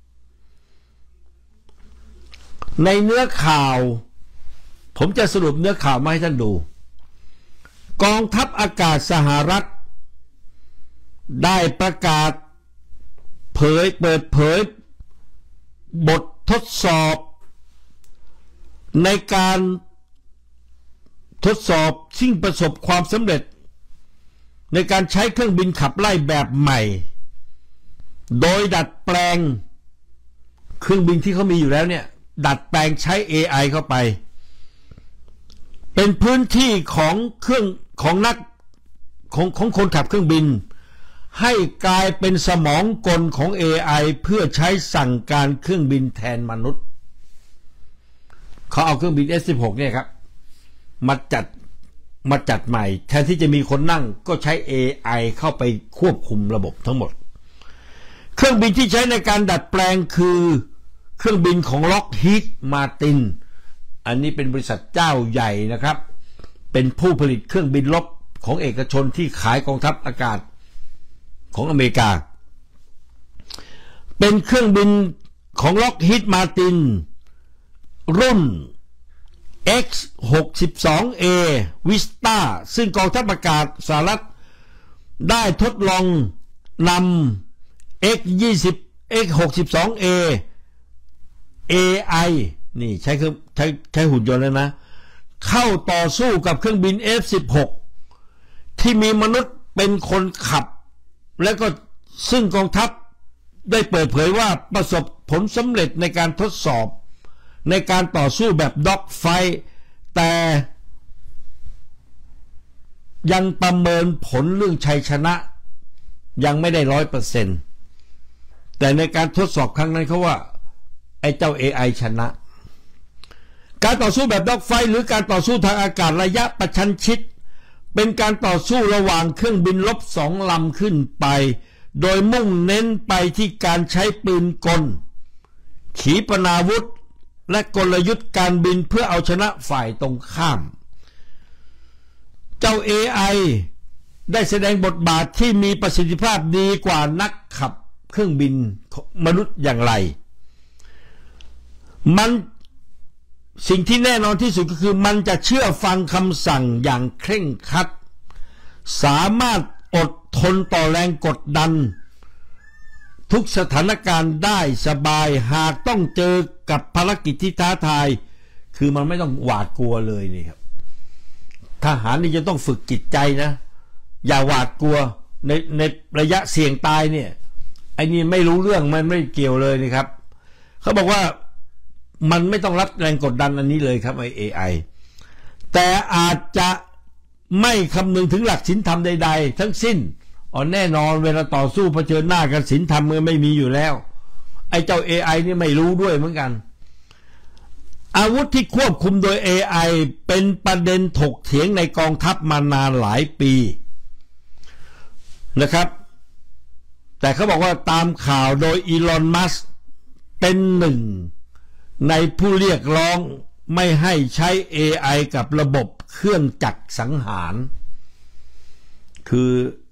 Speaker 1: ในเนื้อข่าวผมจะสรุปเนื้อข่าวมาให้ท่านดูกองทัพอากาศสหรัฐได้ประกาศเปิดเผยบททดสอบในการทดสอบซึ่งประสบความสำเร็จในการใช้เครื่องบินขับไล่แบบใหม่โดยดัดแปลงเครื่องบินที่เขามีอยู่แล้วเนี่ยดัดแปลงใช้ AI เข้าไปเป็นพื้นที่ของคนขับเครื่องบินให้กลายเป็นสมองกลของ AI เพื่อใช้สั่งการเครื่องบินแทนมนุษย์เขาเอาเครื่องบิน F-16 เนี่ยครับมาจัดใหม่แทนที่จะมีคนนั่งก็ใช้ AI เข้าไปควบคุมระบบทั้งหมดเครื่องบินที่ใช้ในการดัดแปลงคือเครื่องบินของ Lockheed Martin อันนี้เป็นบริษัทเจ้าใหญ่นะครับเป็นผู้ผลิตเครื่องบินรบของเอกชนที่ขายกองทัพอากาศของอเมริกาเป็นเครื่องบินของ Lockheed Martin รุ่น X-62A Vista ซึ่งกองทัพอากาศสหรัฐได้ทดลองนำ X-62A AI นี่ใช้หุ่นยนต์แล้วนะเข้าต่อสู้กับเครื่องบิน F-16 ที่มีมนุษย์เป็นคนขับและก็ซึ่งกองทัพได้เปิดเผยว่าประสบผลสำเร็จในการทดสอบในการต่อสู้แบบด็อกไฟแต่ยังประเมินผลเรื่องชัยชนะยังไม่ได้ 100% แต่ในการทดสอบครั้งนั้นเขาว่าไอ้เจ้า AI ชนะการต่อสู้แบบด็อกไฟหรือการต่อสู้ทางอากาศระยะประชันชิดเป็นการต่อสู้ระหว่างเครื่องบินรบ2 ลำขึ้นไปโดยมุ่งเน้นไปที่การใช้ปืนกลขีปนาวุธและกลยุทธ์การบินเพื่อเอาชนะฝ่ายตรงข้ามเจ้า AI ได้แสดงบทบาทที่มีประสิทธิภาพดีกว่านักขับเครื่องบินมนุษย์อย่างไรสิ่งที่แน่นอนที่สุดก็คือมันจะเชื่อฟังคำสั่งอย่างเคร่งครัดสามารถอดทนต่อแรงกดดันทุกสถานการณ์ได้สบายหากต้องเจอกับภารกิจที่ท้าทายคือมันไม่ต้องหวาดกลัวเลยนี่ครับทหารนี่จะต้องฝึกจิตใจนะอย่าหวาดกลัวในระยะเสี่ยงตายเนี่ยไอ้นี่ไม่รู้เรื่องมันไม่เกี่ยวเลยนี่ครับเขาบอกว่ามันไม่ต้องรับแรงกดดันอันนี้เลยครับไอ้ AI แต่อาจจะไม่คำนึงถึงหลักศีลธรรมใดๆทั้งสิ้นแน่นอนเวลาต่อสู้เผชิญหน้ากันศีลธรรมมันไม่มีอยู่แล้วไอ้เจ้า AI นี่ไม่รู้ด้วยเหมือนกันอาวุธที่ควบคุมโดย AI เป็นประเด็นถกเถียงในกองทัพมานานหลายปีนะครับแต่เขาบอกว่าตามข่าวโดยอีลอนมัสก์เป็นหนึ่งในผู้เรียกร้องไม่ให้ใช้ AI กับระบบเครื่องจักรสังหารคือ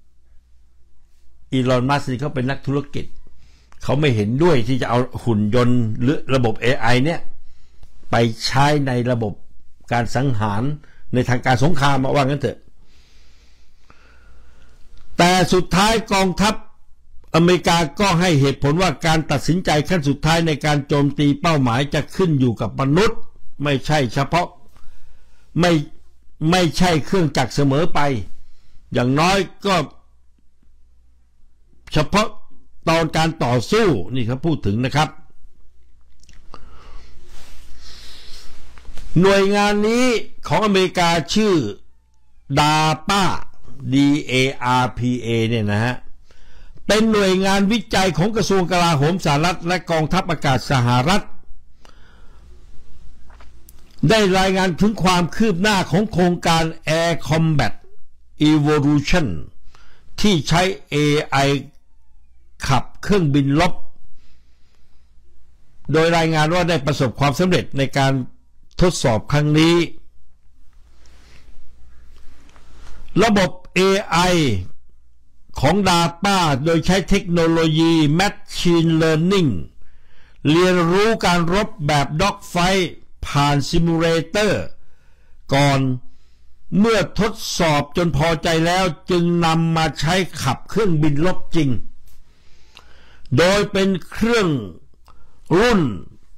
Speaker 1: อีลอนมัสก์เขาเป็นนักธุรกิจเขาไม่เห็นด้วยที่จะเอาหุ่นยนต์หรือระบบ AI เนี่ยไปใช้ในระบบการสังหารในทางการสงครามมาว่างั้นเถอะแต่สุดท้ายกองทัพอเมริกาก็ให้เหตุผลว่าการตัดสินใจขั้นสุดท้ายในการโจมตีเป้าหมายจะขึ้นอยู่กับมนุษย์ไม่ใช่เฉพาะไม่ใช่เครื่องจักรเสมอไปอย่างน้อยก็เฉพาะตอนการต่อสู้นี่เขาพูดถึงนะครับหน่วยงานนี้ของอเมริกาชื่อ DARPA DARPA เนี่ยนะฮะเป็นหน่วยงานวิจัยของกระทรวงกลาโหมสหรัฐและกองทัพอากาศสหรัฐได้รายงานถึงความคืบหน้าของโครงการ Air Combat Evolution ที่ใช้ AI ขับเครื่องบินรบโดยรายงานว่าได้ประสบความสำเร็จในการทดสอบครั้งนี้ระบบ AI ของ DARPA โดยใช้เทคโนโลยี Machine Learning เรียนรู้การรบแบบ Dogfight ผ่านซิมูเลเตอร์ก่อนเมื่อทดสอบจนพอใจแล้วจึงนำมาใช้ขับเครื่องบินรบจริงโดยเป็นเครื่องรุ่น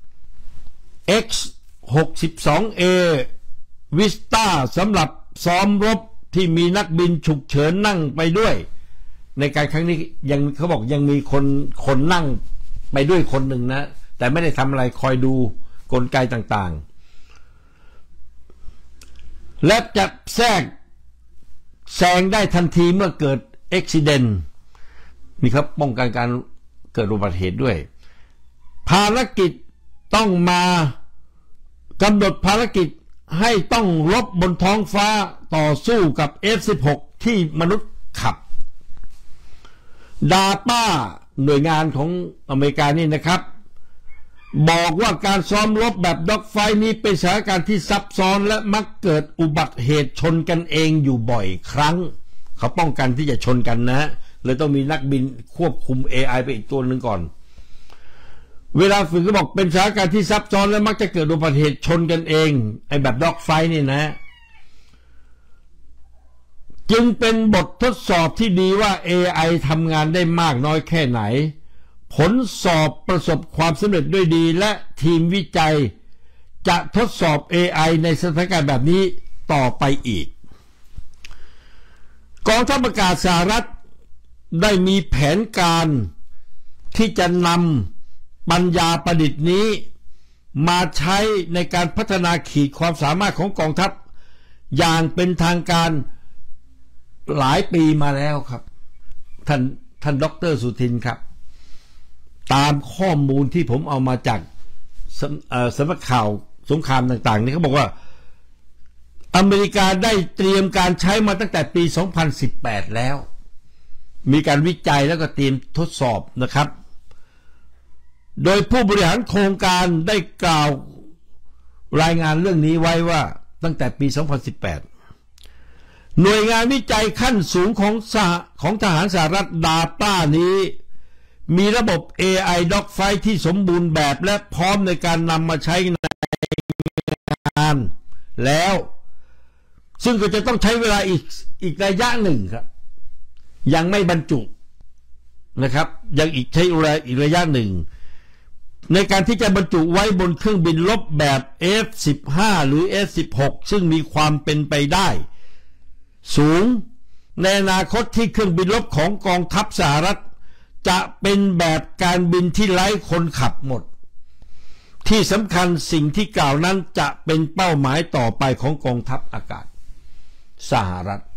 Speaker 1: X-62A Vista สำหรับซ้อมรบที่มีนักบินฉุกเฉินนั่งไปด้วยในการครั้งนี้ยังเขาบอกยังมีคนนั่งไปด้วยคนหนึ่งนะแต่ไม่ได้ทำอะไรคอยดูกลไกต่างๆและจะแซงได้ทันทีเมื่อเกิดอุบัติเหตุนี่ครับป้องกันการเกิดอุบัติเหตุด้วยภารกิจต้องมากำหนดภารกิจให้ต้องรบบนท้องฟ้าต่อสู้กับ F-16 ที่มนุษย์ขับ DARPA หน่วยงานของอเมริกานี่นะครับบอกว่าการซ้อมรบแบบด็อกไฟนี้เป็นสถานการณ์ที่ซับซ้อนและมักเกิดอุบัติเหตุชนกันเองอยู่บ่อยครั้งเขาป้องกันที่จะชนกันนะเลยต้องมีนักบินควบคุม AI ไปอีกตัวหนึ่งก่อนเวลาฝึกก็บอกเป็นสถานการณ์ที่ซับซ้อนและมักจะเกิดอุบัติเหตุชนกันเองไอ้แบบด็อกไฟนี่นะจึงเป็นบททดสอบที่ดีว่า AI ทำงานได้มากน้อยแค่ไหนผลสอบประสบความสำเร็จด้วยดีและทีมวิจัยจะทดสอบ AI ในสถานการณ์แบบนี้ต่อไปอีกกองทัพอากาศสหรัฐได้มีแผนการที่จะนำปัญญาประดิษฐ์นี้มาใช้ในการพัฒนาขีดความสามารถของกองทัพอย่างเป็นทางการหลายปีมาแล้วครับท่านดร.สุทินครับตามข้อมูลที่ผมเอามาจากสำนักข่าวสงครามต่างๆนี่เขาบอกว่าอเมริกาได้เตรียมการใช้มาตั้งแต่ปี 2018 แล้วมีการวิจัยแล้วก็เตรียมทดสอบนะครับโดยผู้บริหารโครงการได้กล่าวรายงานเรื่องนี้ไว้ว่าตั้งแต่ปี 2018 หน่วยงานวิจัยขั้นสูงของทหารสหรัฐ DARPA นี้มีระบบ AI Dogfight ที่สมบูรณ์แบบและพร้อมในการนำมาใช้ในงานแล้วซึ่งก็จะต้องใช้เวลาอีกระยะหนึ่งครับยังไม่บรรจุนะครับยังใช้เวลาอีกระยะหนึ่งในการที่จะบรรจุไว้บนเครื่องบินรบแบบ F-15 หรือ F-16 ซึ่งมีความเป็นไปได้สูงในอนาคตที่เครื่องบินรบของกองทัพสหรัฐจะเป็นแบบการบินที่ไร้คนขับหมดที่สำคัญสิ่งที่กล่าวนั้นจะเป็นเป้าหมายต่อไปของกองทัพอากาศสหรัฐ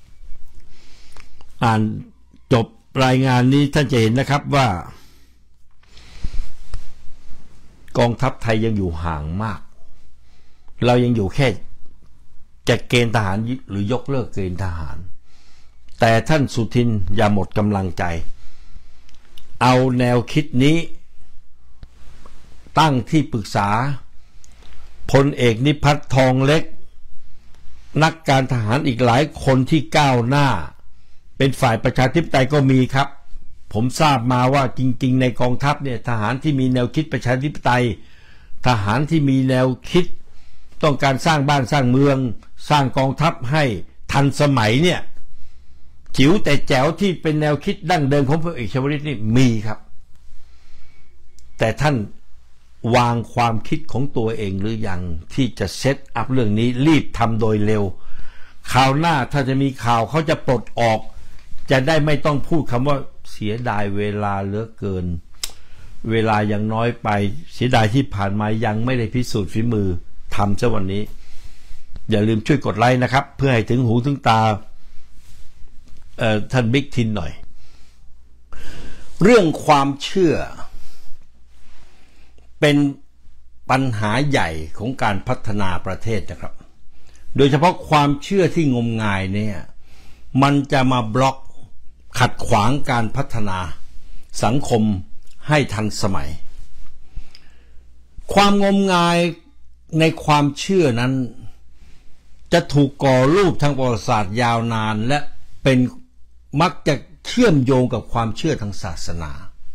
Speaker 1: อ่านจบรายงานนี้ท่านจะเห็นนะครับว่ากองทัพไทยยังอยู่ห่างมากเรายังอยู่แค่จะเกณฑ์ทหารหรือยกเลิกเกณฑ์ทหารแต่ท่านสุทินอย่าหมดกำลังใจเอาแนวคิดนี้ตั้งที่ปรึกษาพลเอกนิพัฒน์ทองเล็กนักการทหารอีกหลายคนที่ก้าวหน้าเป็นฝ่ายประชาธิปไตยก็มีครับผมทราบมาว่าจริงๆในกองทัพเนี่ยทหารที่มีแนวคิดประชาธิปไตยทหารที่มีแนวคิดต้องการสร้างบ้านสร้างเมืองสร้างกองทัพให้ทันสมัยเนี่ยจิ๋วแต่แจ๋วที่เป็นแนวคิดดั้งเดิมของพลเอกชวลิตนี่มีครับแต่ท่านวางความคิดของตัวเองหรือยังที่จะเซตอัพเรื่องนี้รีบทำโดยเร็วคราวหน้าถ้าจะมีข่าวเขาจะปลดออกจะได้ไม่ต้องพูดคำว่าเสียดายเวลาเหลือเกินเวลายังน้อยไปเสียดายที่ผ่านมายังไม่ได้พิสูจน์ฝีมือทำซะวันนี้อย่าลืมช่วยกดไลค์นะครับเพื่อให้ถึงหูถึงตาท่านบิ๊กทินหน่อยเรื่องความเชื่อเป็นปัญหาใหญ่ของการพัฒนาประเทศนะครับโดยเฉพาะความเชื่อที่งมงายเนี่ยมันจะมาบล็อกขัดขวางการพัฒนาสังคมให้ทันสมัยความงมงายในความเชื่อนั้นจะถูกก่อรูปทางประวัติศาสตร์ยาวนานและเป็นมักจะเชื่อมโยงกับความเชื่อทางศาสนา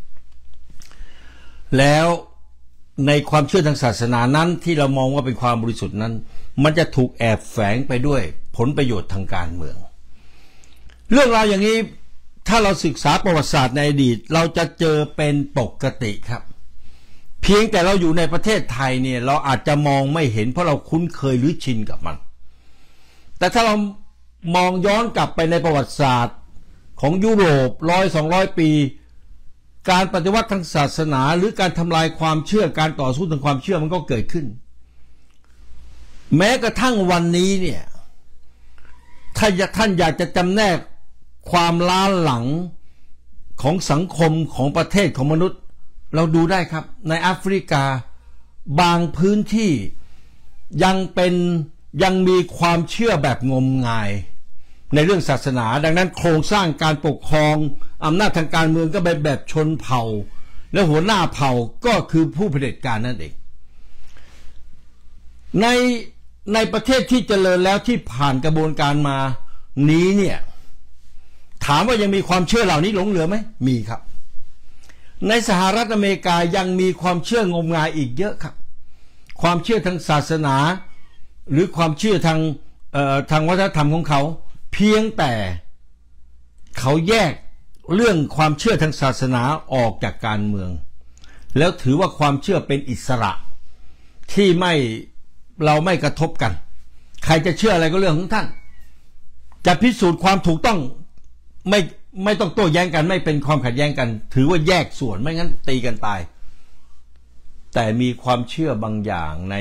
Speaker 1: แล้วในความเชื่อทางศาสนานั้นที่เรามองว่าเป็นความบริสุทธิ์นั้นมันจะถูกแอบแฝงไปด้วยผลประโยชน์ทางการเมืองเรื่องราวอย่างนี้ถ้าเราศึกษาประวัติศาสตร์ในอดีตเราจะเจอเป็นปกติครับเพียงแต่เราอยู่ในประเทศไทยเนี่ยเราอาจจะมองไม่เห็นเพราะเราคุ้นเคยหรือชินกับมันแต่ถ้าเรามองย้อนกลับไปในประวัติศาสตร์ของยุโรป100-200 ปีการปฏิวัติทางศาสนาหรือการทำลายความเชื่อการต่อสู้ทางความเชื่อมันก็เกิดขึ้นแม้กระทั่งวันนี้เนี่ยถ้าท่านอยากจะจำแนกความล้าหลังของสังคมของประเทศของมนุษย์เราดูได้ครับในแอฟริกาบางพื้นที่ยังมีความเชื่อแบบงมงายในเรื่องศาสนาดังนั้นโครงสร้างการปกครองอำนาจทางการเมืองก็เป็นแบบชนเผ่าและหัวหน้าเผ่าก็คือผู้เผด็จการนั่นเองในประเทศที่เจริญแล้วที่ผ่านกระบวนการมานี้เนี่ยถามว่ายังมีความเชื่อเหล่านี้หลงเหลือไหมมีครับในสหรัฐอเมริกายังมีความเชื่องมงายอีกเยอะครับความเชื่อทางศาสนาหรือความเชื่อทางวัฒนธรรมของเขาเพียงแต่เขาแยกเรื่องความเชื่อทางศาสนาออกจากการเมืองแล้วถือว่าความเชื่อเป็นอิสระที่เราไม่กระทบกันใครจะเชื่ออะไรก็เรื่องของท่านจะพิสูจน์ความถูกต้องไม่ต้องโต้แย้งกันไม่เป็นความขัดแย้งกันถือว่าแยกส่วนไม่งั้นตีกันตายแต่มีความเชื่อบางอย่างใน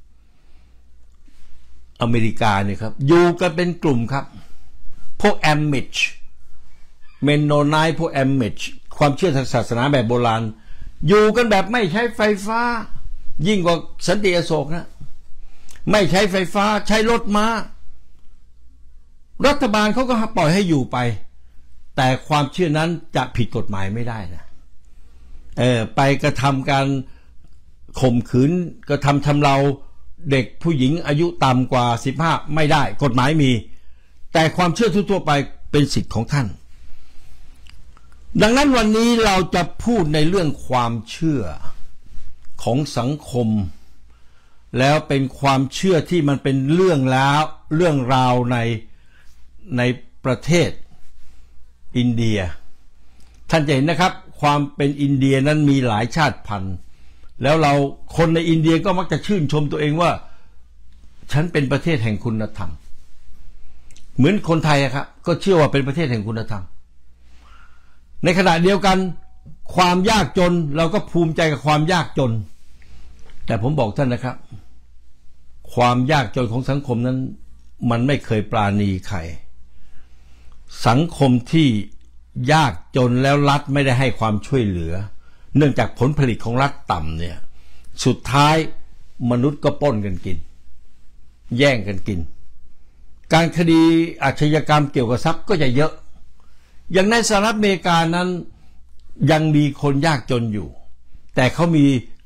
Speaker 1: อเมริกาเนี่ยครับอยู่กันเป็นกลุ่มครับพวกแอมมิชเมนโนไนท์พวกแอมมิชความเชื่อทางศาสนาแบบโบราณอยู่กันแบบไม่ใช้ไฟฟ้ายิ่งกว่าสันติอโศกนะไม่ใช้ไฟฟ้าใช้รถม้ารัฐบาลเขาก็ปล่อยให้อยู่ไปแต่ความเชื่อนั้นจะผิดกฎหมายไม่ได้นะไปกระทำการข่มขืนกระทำชำเราเด็กผู้หญิงอายุต่ำกว่า15ไม่ได้กฎหมายมีแต่ความเชื่อทั่วไปเป็นสิทธิ์ของท่านดังนั้นวันนี้เราจะพูดในเรื่องความเชื่อของสังคมแล้วเป็นความเชื่อที่มันเป็นเรื่องราวในประเทศอินเดียท่านจะเห็นนะครับความเป็นอินเดียนั้นมีหลายชาติพันธุ์แล้วคนในอินเดียก็มักจะชื่นชมตัวเองว่าฉันเป็นประเทศแห่งคุณธรรมเหมือนคนไทยครับก็เชื่อว่าเป็นประเทศแห่งคุณธรรมในขณะเดียวกันความยากจนเราก็ภูมิใจกับความยากจนแต่ผมบอกท่านนะครับความยากจนของสังคมนั้นมันไม่เคยปราณีใครสังคมที่ยากจนแล้วรัฐไม่ได้ให้ความช่วยเหลือเนื่องจากผลผลิตของรัฐต่ำเนี่ยสุดท้ายมนุษย์ก็ปล้นกันกินแย่งกันกินการคดีอาชญากรรมเกี่ยวกับทรัพย์ก็จะเยอะอย่างในสหรัฐอเมริกานั้นยังมีคนยากจนอยู่แต่เขามี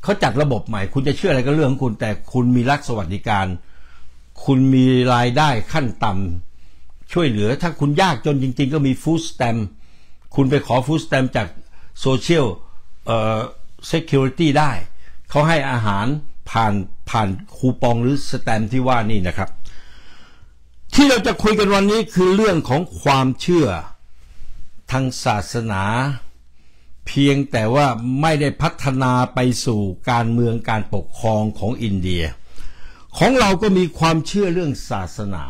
Speaker 1: เขาจัดระบบใหม่คุณจะเชื่ออะไรก็เรื่องของคุณแต่คุณมีรัฐสวัสดิการคุณมีรายได้ขั้นต่ำช่วยเหลือถ้าคุณยากจนจริงๆก็มีฟู้ดสแตมป์คุณไปขอฟู้ดสแตมป์จากโซเชียลsecurity ได้เขาให้อาหารผ่านคูปองหรือสแตมป์ที่ว่านี่นะครับที่เราจะคุยกันวันนี้คือเรื่องของความเชื่อทางศาสนาเพียงแต่ว่าไม่ได้พัฒนาไปสู่การเมืองการปกครองของอินเดียของเราก็มีความเชื่อเรื่องศาสนา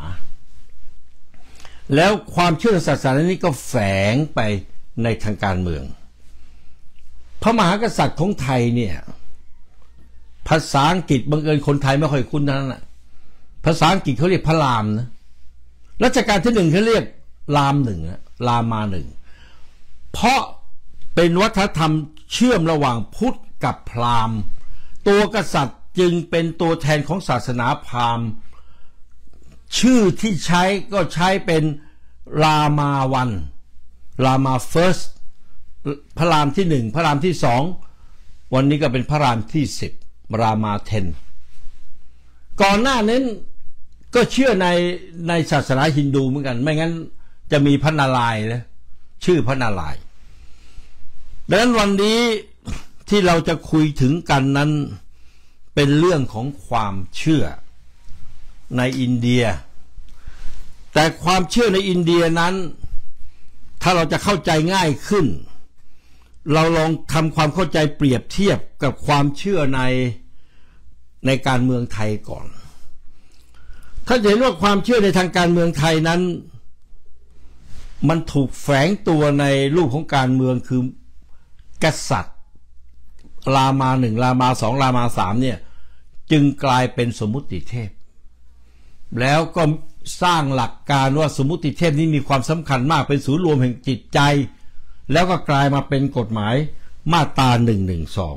Speaker 1: แล้วความเชื่อศาสนานี้ก็แฝงไปในทางการเมืองพระมหากษัตริย์ของไทยเนี่ยภาษาอังกฤษบังเอิญคนไทยไม่ค่อยคุ้นนั้นนะภาษาอังกฤษเขาเรียกพระรามนะรัชกาลที่หนึ่งเขาเรียกรามหนึ่งรามมาหนึ่งเพราะเป็นวัฒนธรรมเชื่อมระหว่างพุทธกับพราหมณ์ตัวกษัตริย์จึงเป็นตัวแทนของศาสนาพราหมณ์ชื่อที่ใช้ก็ใช้เป็นรามาวันรามาเฟิร์สพระรามที่หนึ่งพระรามที่สองวันนี้ก็เป็นพระรามที่10รามา10ก่อนหน้านั้นก็เชื่อในศาสนาฮินดูเหมือนกันไม่งั้นจะมีพระนารายณ์นะชื่อพระนารายณ์ดังนั้นวันนี้ที่เราจะคุยถึงกันนั้นเป็นเรื่องของความเชื่อในอินเดียแต่ความเชื่อในอินเดียนั้นถ้าเราจะเข้าใจง่ายขึ้นเราลองทำความเข้าใจเปรียบเทียบกับความเชื่อในการเมืองไทยก่อนถ้าเห็นว่าความเชื่อในทางการเมืองไทยนั้นมันถูกแฝงตัวในรูปของการเมืองคือกษัตริย์รามาหนึ่งรามาสองรามาสามเนี่ยจึงกลายเป็นสมมุติเทพแล้วก็สร้างหลักการว่าสมมุติเทพนี้มีความสำคัญมากเป็นศูนย์รวมแห่งจิตใจแล้วก็กลายมาเป็นกฎหมายมาตรา112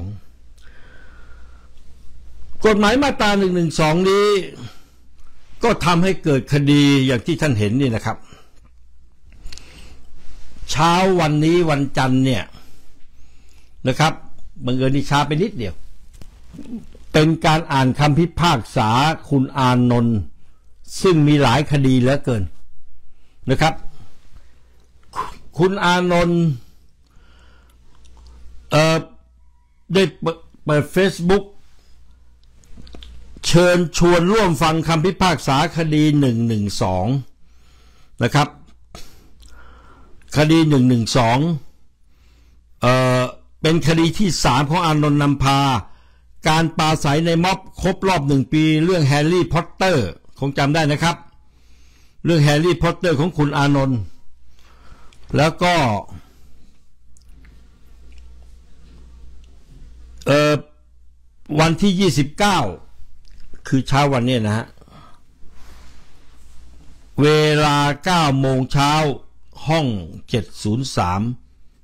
Speaker 1: กฎหมายมาตรา112นี้ก็ทำให้เกิดคดีอย่างที่ท่านเห็นนี่นะครับเช้าวันนี้วันจันทร์เนี่ยนะครับบังเอิญนี่ช้าไปนิดเดียวเป็นการอ่านคำพิพากษาคุณอานนท์ซึ่งมีหลายคดีเหลือเกินนะครับคุณอานนท์ได้เปิด Facebook เชิญชวนร่วมฟังคำพิพากษาคดี112นะครับคดี112เป็นคดีที่3ของอานนท์นำพาการปราศัยในม็อบครบรอบ1 ปีเรื่องแฮร์รี่พอตเตอร์คงจำได้นะครับเรื่องแฮร์รี่พอตเตอร์ของคุณอานนท์แล้วก็วันที่29คือเช้าวันนี้นะฮะเวลา 9 โมงเช้าห้อง703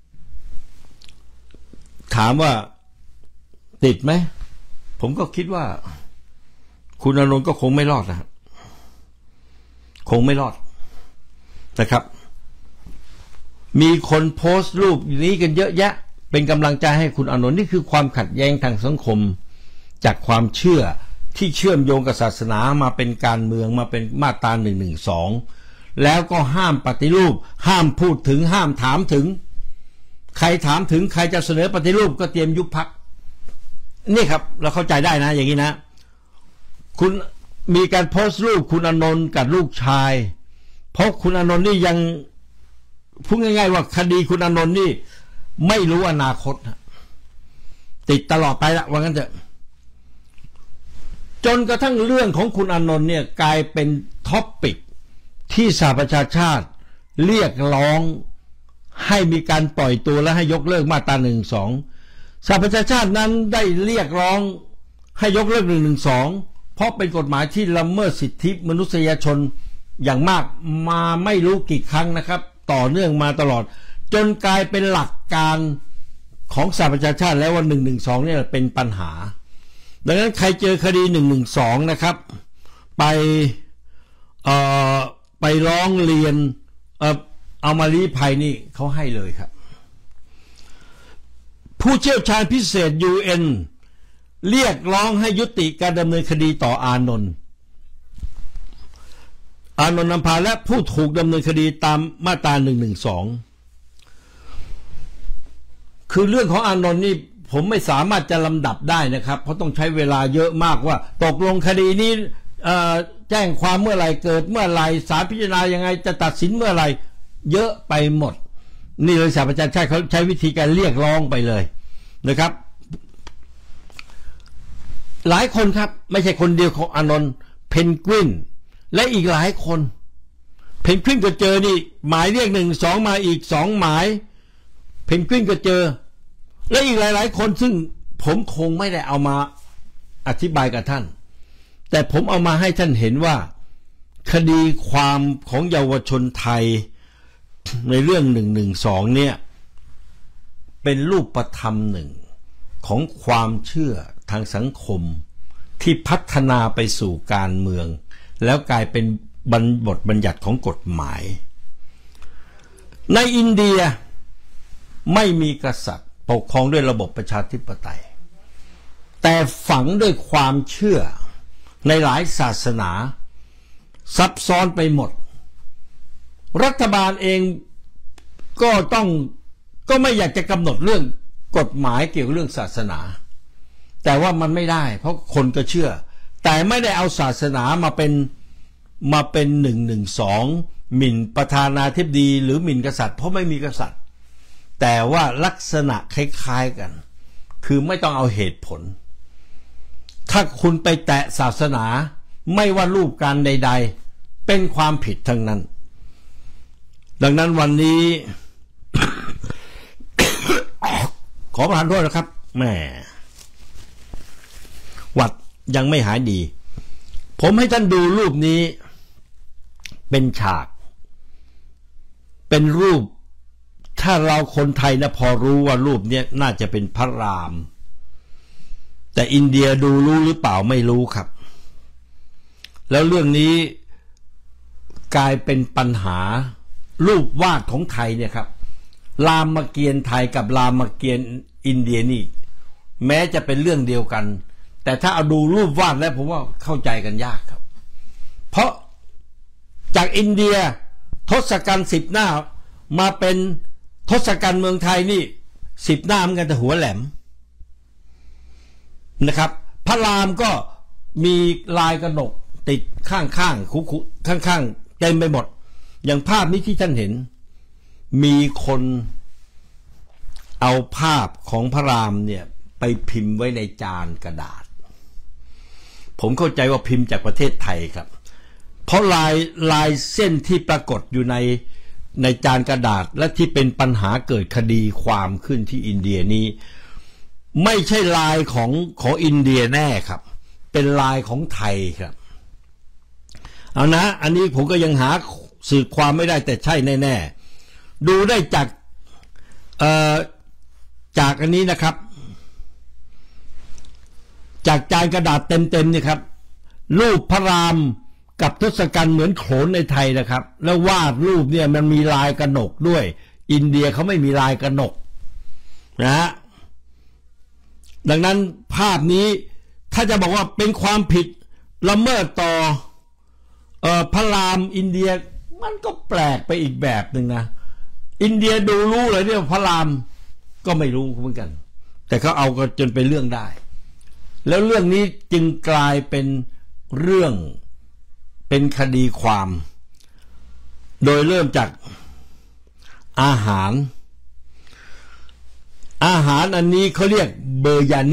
Speaker 1: ถามว่าติดไหมผมก็คิดว่าคุณอานนท์ก็คงไม่รอดนะคงไม่รอดนะครับมีคนโพสต์รูปนี้กันเยอะแยะเป็นกำลังใจให้คุณอานนท์นี่คือความขัดแย้งทางสังคมจากความเชื่อที่เชื่อมโยงกับศาสนามาเป็นการเมืองมาเป็นมาตรา112แล้วก็ห้ามปฏิรูปห้ามพูดถึงห้ามถามถึงใครถามถึงใครจะเสนอปฏิรูปก็เตรียมยุบพรรคนี่ครับเราเข้าใจได้นะอย่างนี้นะคุณมีการโพสต์รูปคุณอานนท์กับลูกชายเพราะคุณอานนท์นี่ยังพูดง่ายๆว่าคดีคุณอานนท์นี่ไม่รู้อนาคตติดตลอดไปละว่างั้นเถอะจนกระทั่งเรื่องของคุณอานนท์เนี่ยกลายเป็นท็อปปิกที่สหประชาชาติเรียกร้องให้มีการปล่อยตัวและให้ยกเลิกมาตรา112สหประชาชาตินั้นได้เรียกร้องให้ยกเลิก112เพราะเป็นกฎหมายที่ละเมิดสิทธิมนุษยชนอย่างมากมาไม่รู้กี่ครั้งนะครับต่อเนื่องมาตลอดจนกลายเป็นหลักการของสหประชาชาติแล้วว่า112เนี่ยเป็นปัญหาดังนั้นใครเจอคดี112นะครับไปร้องเรียนเอามาลี้ภัยนี่เขาให้เลยครับผู้เชี่ยวชาญพิเศษ UN เรียกร้องให้ยุติการดำเนินคดีต่ออานนท์นำพาและผู้ถูกดำเนินคดีตามมาตรา112คือเรื่องของอานนท์นี่ผมไม่สามารถจะลำดับได้นะครับเพราะต้องใช้เวลาเยอะมากว่าตกลงคดีนี้แจ้งความเมื่อไหร่เกิดเมื่อไหร่ศาลพิจารณายังไงจะตัดสินเมื่อไหร่เยอะไปหมดนี่เลยศาสตราจารย์เขาใช้วิธีการเรียกร้องไปเลยนะครับหลายคนครับไม่ใช่คนเดียวของอานนท์เพนกวินและอีกหลายคนเพนกวินก็เจอนี่หมายเรียก1-2มาอีก2หมายเพนกวินก็เจอและอีกหลายๆคนซึ่งผมคงไม่ได้เอามาอธิบายกับท่านแต่ผมเอามาให้ท่านเห็นว่าคดีความของเยาวชนไทยในเรื่อง112เนี่ยเป็นรูปธรรมหนึ่งของความเชื่อทางสังคมที่พัฒนาไปสู่การเมืองแล้วกลายเป็นบทบัญญัติของกฎหมายในอินเดียไม่มีกษัตริย์ปกครองด้วยระบบประชาธิปไตยแต่ฝังด้วยความเชื่อในหลายศาสนาซับซ้อนไปหมดรัฐบาลเองก็ไม่อยากจะกำหนดเรื่องกฎหมายเกี่ยวกับเรื่องศาสนาแต่ว่ามันไม่ได้เพราะคนก็เชื่อแต่ไม่ได้เอาศาสนามาเป็น112หมิ่นประธานาธิบดีหรือหมิ่นกษัตริย์เพราะไม่มีกษัตริย์แต่ว่าลักษณะคล้ายๆกันคือไม่ต้องเอาเหตุผลถ้าคุณไปแตะศาสนาไม่ว่ารูปการใดๆเป็นความผิดทั้งนั้นดังนั้นวันนี้ ขอประทานโทษนะครับแม่หวัดยังไม่หายดีผมให้ท่านดูรูปนี้เป็นฉากเป็นรูปถ้าเราคนไทยนะพอรู้ว่ารูปนี้น่าจะเป็นพระรามแต่อินเดียดูรู้หรือเปล่าไม่รู้ครับแล้วเรื่องนี้กลายเป็นปัญหารูปวาดของไทยเนี่ยครับรามเกียรติ์ไทยกับรามเกียรติ์อินเดียนี่แม้จะเป็นเรื่องเดียวกันแต่ถ้าเอาดูรูปวาดแล้วผมว่าเข้าใจกันยากครับเพราะจากอินเดียทศกัณฐ์10 หน้ามาเป็นทศกัณฐ์เมืองไทยนี่10 หน้าเหมือนกันแต่หัวแหลมนะครับพระรามก็มีลายกระหนกติดข้างๆคุข้างๆเต็มไปหมดอย่างภาพนี้ที่ท่านเห็นมีคนเอาภาพของพระรามเนี่ยไปพิมพ์ไว้ในจานกระดาษผมเข้าใจว่าพิมพ์จากประเทศไทยครับเพราะลายเส้นที่ปรากฏอยู่ในจานกระดาษและที่เป็นปัญหาเกิดคดีความขึ้นที่อินเดียนี้ไม่ใช่ลายของอินเดียแน่ครับเป็นลายของไทยครับเอานะอันนี้ผมก็ยังหาสืบความไม่ได้แต่ใช่แน่ๆดูได้จากอันนี้นะครับจากจานกระดาษเต็มนี่ครับรูปพระรามกับทศกัณฐ์เหมือนโขนในไทยนะครับแล้ววาดรูปเนี่ยมันมีลายกระหนกด้วยอินเดียเขาไม่มีลายกระหนกนะฮะดังนั้นภาพนี้ถ้าจะบอกว่าเป็นความผิดละเมิดต่อพระรามอินเดียมันก็แปลกไปอีกแบบหนึ่งนะอินเดียดูรู้เลยเนี่ยพระรามก็ไม่รู้เหมือนกันแต่เขาเอากันจนเป็นเรื่องได้แล้วเรื่องนี้จึงกลายเป็นเรื่องเป็นคดีความโดยเริ่มจากอาหารอันนี้เขาเรียกเบอร์ยา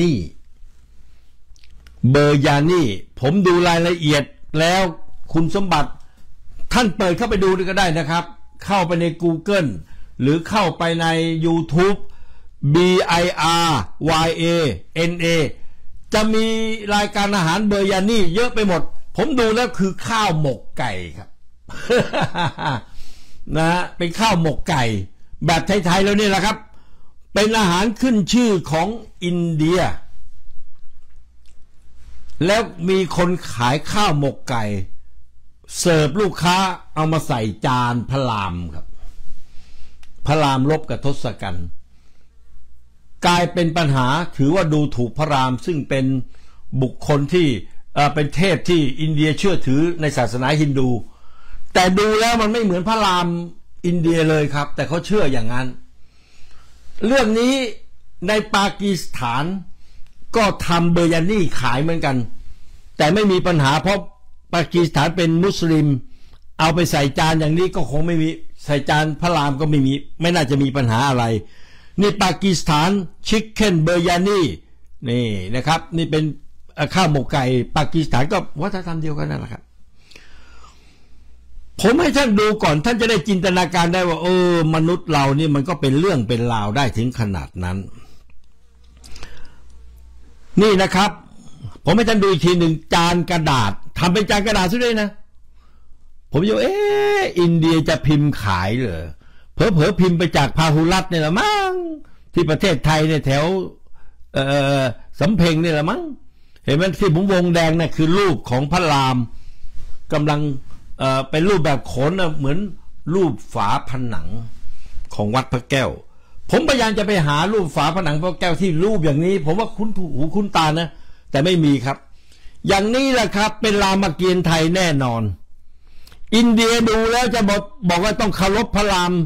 Speaker 1: นี่ผมดูรายละเอียดแล้วคุณสมบัติท่านเปิดเข้าไปดูก็ได้นะครับเข้าไปใน Google หรือเข้าไปใน YouTube BIRYANA จะมีรายการอาหารเบอร์ยานี่เยอะไปหมดผมดูแล้วคือข้าวหมกไก่ครับ นะฮะเป็นข้าวหมกไก่แบบไทยๆแล้วนี่แหละครับเป็นอาหารขึ้นชื่อของอินเดียแล้วมีคนขายข้าวหมกไก่เสิร์ฟลูกค้าเอามาใส่จานพระรามครับพระรามรบกับทศกัณฐ์กลายเป็นปัญหาถือว่าดูถูกพระรามซึ่งเป็นบุคคลที่เป็นเทพที่อินเดียเชื่อถือในศาสนาฮินดูแต่ดูแล้วมันไม่เหมือนพระรามอินเดียเลยครับแต่เขาเชื่ออย่างนั้นเรื่องนี้ในปากีสถานก็ทำเบอร์ยานี่ขายเหมือนกันแต่ไม่มีปัญหาเพราะปากีสถานเป็นมุสลิมเอาไปใส่จานอย่างนี้ก็คงไม่มีใส่จานพระรามก็ไม่น่าจะมีปัญหาอะไรนี่ปากีสถานชิคเก้นเบอร์ยานี่นี่นะครับนี่เป็นข้าวหมกไก่ปากีสถานก็วัฒนธรรมเดียวกันนั่นแหละครับผมให้ท่านดูก่อนท่านจะได้จินตนาการได้ว่ามนุษย์เรานี่มันก็เป็นเรื่องเป็นราวได้ถึงขนาดนั้นนี่นะครับผมให้ท่านดูอีกทีหนึ่งจานกระดาษทำเป็นจานกระดาษซะด้วยนะผมอยู่อินเดียจะพิมพ์ขายเหรอเผลอพิมพ์ไปจากพาหุรัตเนี่ยละมั้งที่ประเทศไทยเนี่ยแถวสำเพ็งเนี่ยละมั้งเห็นไหมที่ผมวงแดงน่ะคือรูปของพระรามกำลังเป็นรูปแบบโขนเหมือนรูปฝาผนังของวัดพระแก้วผมพยายามจะไปหารูปฝาผนังพระแก้วที่รูปอย่างนี้ผมว่าคุ้นหูคุ้นตานะแต่ไม่มีครับอย่างนี้แหละครับเป็นรามเกียรติ์ไทยแน่นอนอินเดียดูแล้วจะบอกว่าต้องเคารพพระราม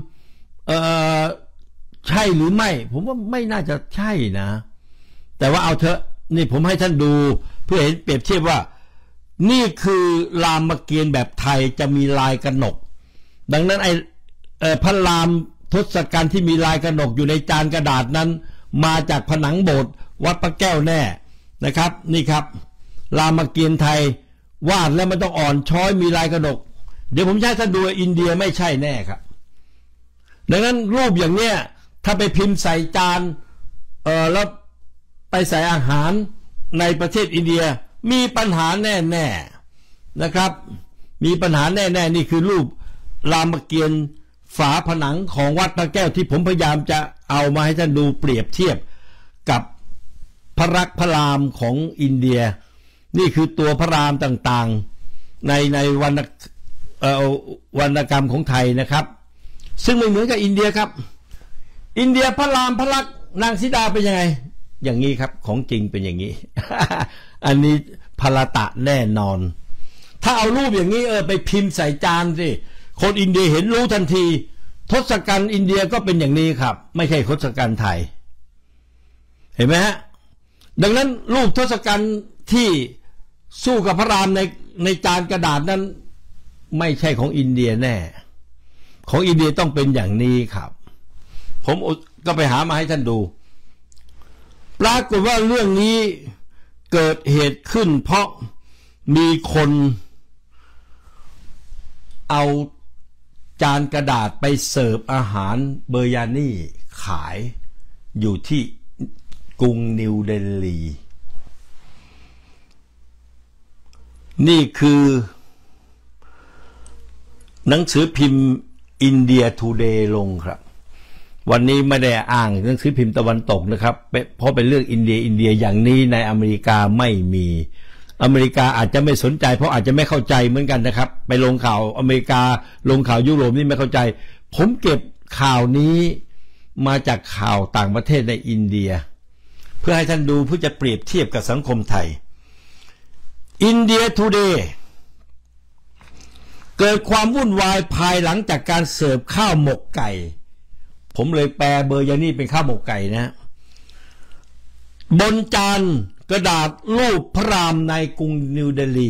Speaker 1: ใช่หรือไม่ผมว่าไม่น่าจะใช่นะแต่ว่าเอาเถอะนี่ผมให้ท่านดูเพื่อเห็นเปรียบเทียบว่านี่คือรามเกียรติ์แบบไทยจะมีลายกระหนกดังนั้นพระรามทศกัณฐ์ที่มีลายกระหนกอยู่ในจานกระดาษนั้นมาจากผนังโบสถ์วัดพระแก้วแน่นะครับนี่ครับรามเกียรติ์ไทยวาดแล้วมันต้องอ่อนช้อยมีลายกระหนกเดี๋ยวผมจะให้ท่านดูอินเดียไม่ใช่แน่ครับดังนั้นรูปอย่างเนี้ยถ้าไปพิมพ์ใส่จานแล้วไปใส่อาหารในประเทศอินเดียมีปัญหาแน่ๆนะครับมีปัญหาแน่ๆนี่คือรูปรามเกียรติ์ฝาผนังของวัดพระแก้วที่ผมพยายามจะเอามาให้ท่านดูเปรียบเทียบกับพระลักษณ์พระรามของอินเดียนี่คือตัวพระรามต่างๆในวรรณกรรมของไทยนะครับซึ่งไม่เหมือนกับอินเดียครับอินเดียพระรามพระลักษณ์นางสีดาเป็นยังไงอย่างนี้ครับของจริงเป็นอย่างนี้ อันนี้พลตะแน่นอนถ้าเอารูปอย่างนี้ไปพิมพ์ใส่จานสิคนอินเดียเห็นรู้ทันทีทศกัณฐ์อินเดียก็เป็นอย่างนี้ครับไม่ใช่ทศกัณฐ์ไทยเห็นไหมฮะดังนั้นรูปทศกัณฐ์ที่สู้กับพระรามในจานกระดาษนั้นไม่ใช่ของอินเดียแน่ของอินเดียต้องเป็นอย่างนี้ครับผมก็ไปหามาให้ท่านดูปรากฏว่าเรื่องนี้เกิดเหตุขึ้นเพราะมีคนเอาจานกระดาษไปเสิร์ฟอาหารเบอร์ยานี่ขายอยู่ที่กรุงนิวเดลี นี่คือหนังสือพิมพ์อินเดียทูเดย์ลงครับวันนี้ไม่ได้อ้างหนังสือพิมพ์ตะวันตกนะครับเพราะเป็นเรื่องอินเดียอย่างนี้ในอเมริกาไม่มีอเมริกาอาจจะไม่สนใจเพราะอาจจะไม่เข้าใจเหมือนกันนะครับไปลงข่าวอเมริกาลงข่าวยุโรปนี่ไม่เข้าใจผมเก็บข่าวนี้มาจากข่าวต่างประเทศในอินเดียเพื่อให้ท่านดูเพื่อจะเปรียบเทียบกับสังคมไทยอินเดียทูเดย์เกิดความวุ่นวายภายหลังจากการเสิร์ฟข้าวหมกไก่ผมเลยแปลเบอร์ยานี่เป็นข้าวหมกไก่นะบนจานกระดาษรูปพระรามในกรุงนิวเดลี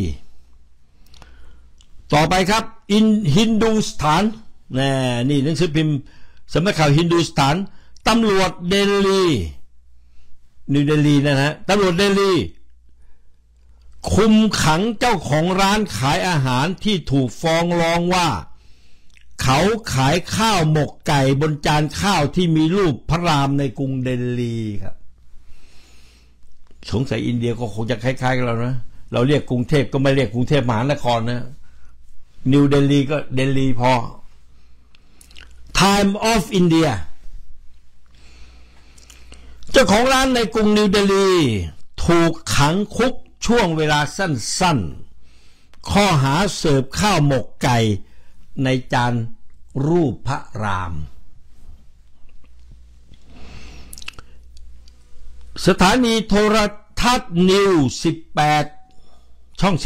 Speaker 1: ต่อไปครับฮินดูสถานนี่หนังสือพิมพ์สำนักข่าวฮินดูสถานตำรวจเดลีนิวเดลีนะฮะตำรวจเดลีคุมขังเจ้าของร้านขายอาหารที่ถูกฟ้องร้องว่าเขาขายข้าวหมกไก่บนจานข้าวที่มีรูปพระรามในกรุงเดลีครับสงสัยอินเดียก็คงจะคล้ายๆกันแล้วนะเราเรียกกรุงเทพก็ไม่เรียกกรุงเทพมหานครนะนิวเดลีก็เดลีพอ Time of India เจ้าของร้านในกรุงนิวเดลีถูกขังคุกช่วงเวลาสั้นๆข้อหาเสิร์ฟข้าวหมกไก่ในจานรูปพระรามสถานีโทรทัศน์นิว18ช่อง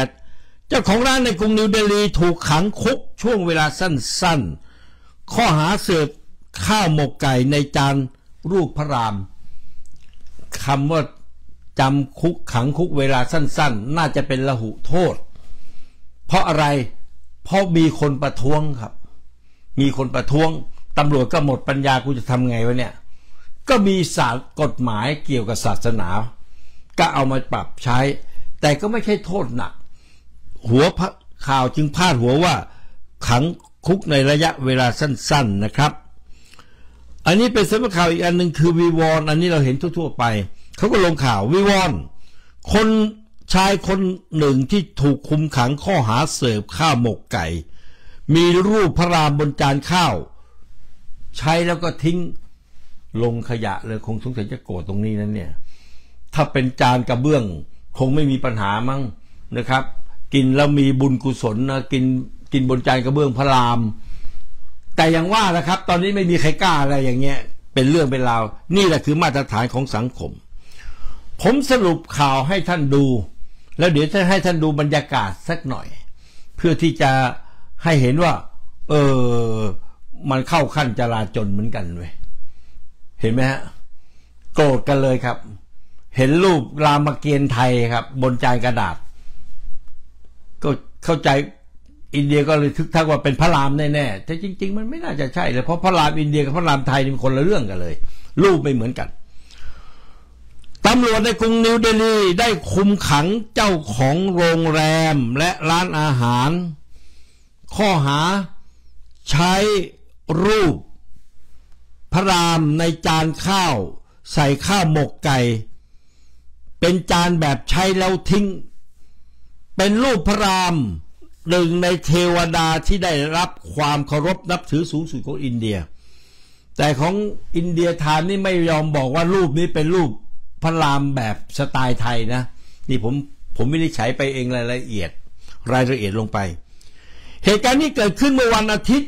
Speaker 1: 18เจ้าของร้านในกรุงนิวเดลีถูกขังคุกช่วงเวลาสั้นๆข้อหาเสิร์ฟข้าวหมกไก่ในจานรูปพระรามคำว่าจำคุกขังคุกเวลาสั้นๆน่าจะเป็นละหุโทษเพราะอะไรเพราะมีคนประท้วงครับมีคนประท้วงตำรวจก็หมดปัญญากูจะทำไงวะเนี่ยก็มีศาสตร์กฎหมายเกี่ยวกับศาสนาก็เอามาปรับใช้แต่ก็ไม่ใช่โทษหนักหัวข่าวจึงพาดหัวว่าขังคุกในระยะเวลาสั้นๆนะครับอันนี้เป็นสำนักข่าวอีกอันหนึ่งคือวีวอนอันนี้เราเห็นทั่วๆไปเขาก็ลงข่าววีวอนคนชายคนหนึ่งที่ถูกคุมขังข้อหาเสิร์ฟข้าวหมกไก่มีรูปพระรามบนจานข้าวใช้แล้วก็ทิ้งลงขยะเลยคงสงสัยจะโกรธตรงนี้นั้นเนี่ยถ้าเป็นจานกระเบื้องคงไม่มีปัญหามั้งนะครับกินแล้วมีบุญกุศลนะกินบนจานกระเบื้องพระรามแต่อย่างว่านะครับตอนนี้ไม่มีใครกล้าอะไรอย่างเงี้ยเป็นเรื่องเป็นราวนี่แหละคือมาตรฐานของสังคมผมสรุปข่าวให้ท่านดูแล้วเดี๋ยวจะให้ท่านดูบรรยากาศสักหน่อยเพื่อที่จะให้เห็นว่ามันเข้าขั้นจลาจลเหมือนกันเว้ยเห็นไหมฮะโกรธกันเลยครับเห็นรูปรามเกียรติ์ไทยครับบนจานกระดาษก็เข้าใจอินเดียก็เลยทึกทักว่าเป็นพระรามแน่ๆแต่จริงๆมันไม่น่าจะใช่เลยเพราะพระรามอินเดียกับพระรามไทยนี่มันคนละเรื่องกันเลยรูปไม่เหมือนกันตำรวจในกรุงนิวเดลีได้คุมขังเจ้าของโรงแรมและร้านอาหารข้อหาใช้รูปพระรามในจานข้าวใส่ข้าวหมกไก่เป็นจานแบบใช้แล้วทิ้งเป็นรูปพระรามหนึ่งในเทวดาที่ได้รับความเคารพนับถือสูงสุดของอินเดียแต่ของอินเดียทานนี่ไม่ยอมบอกว่ารูปนี้เป็นรูปพระรามแบบสไตล์ไทยนะนี่ผมวินิจฉัยไปเองรายละเอียดลงไปเหตุการณ์นี้เกิดขึ้นเมื่อวันอาทิตย์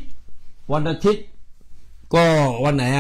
Speaker 1: ก็วันไหน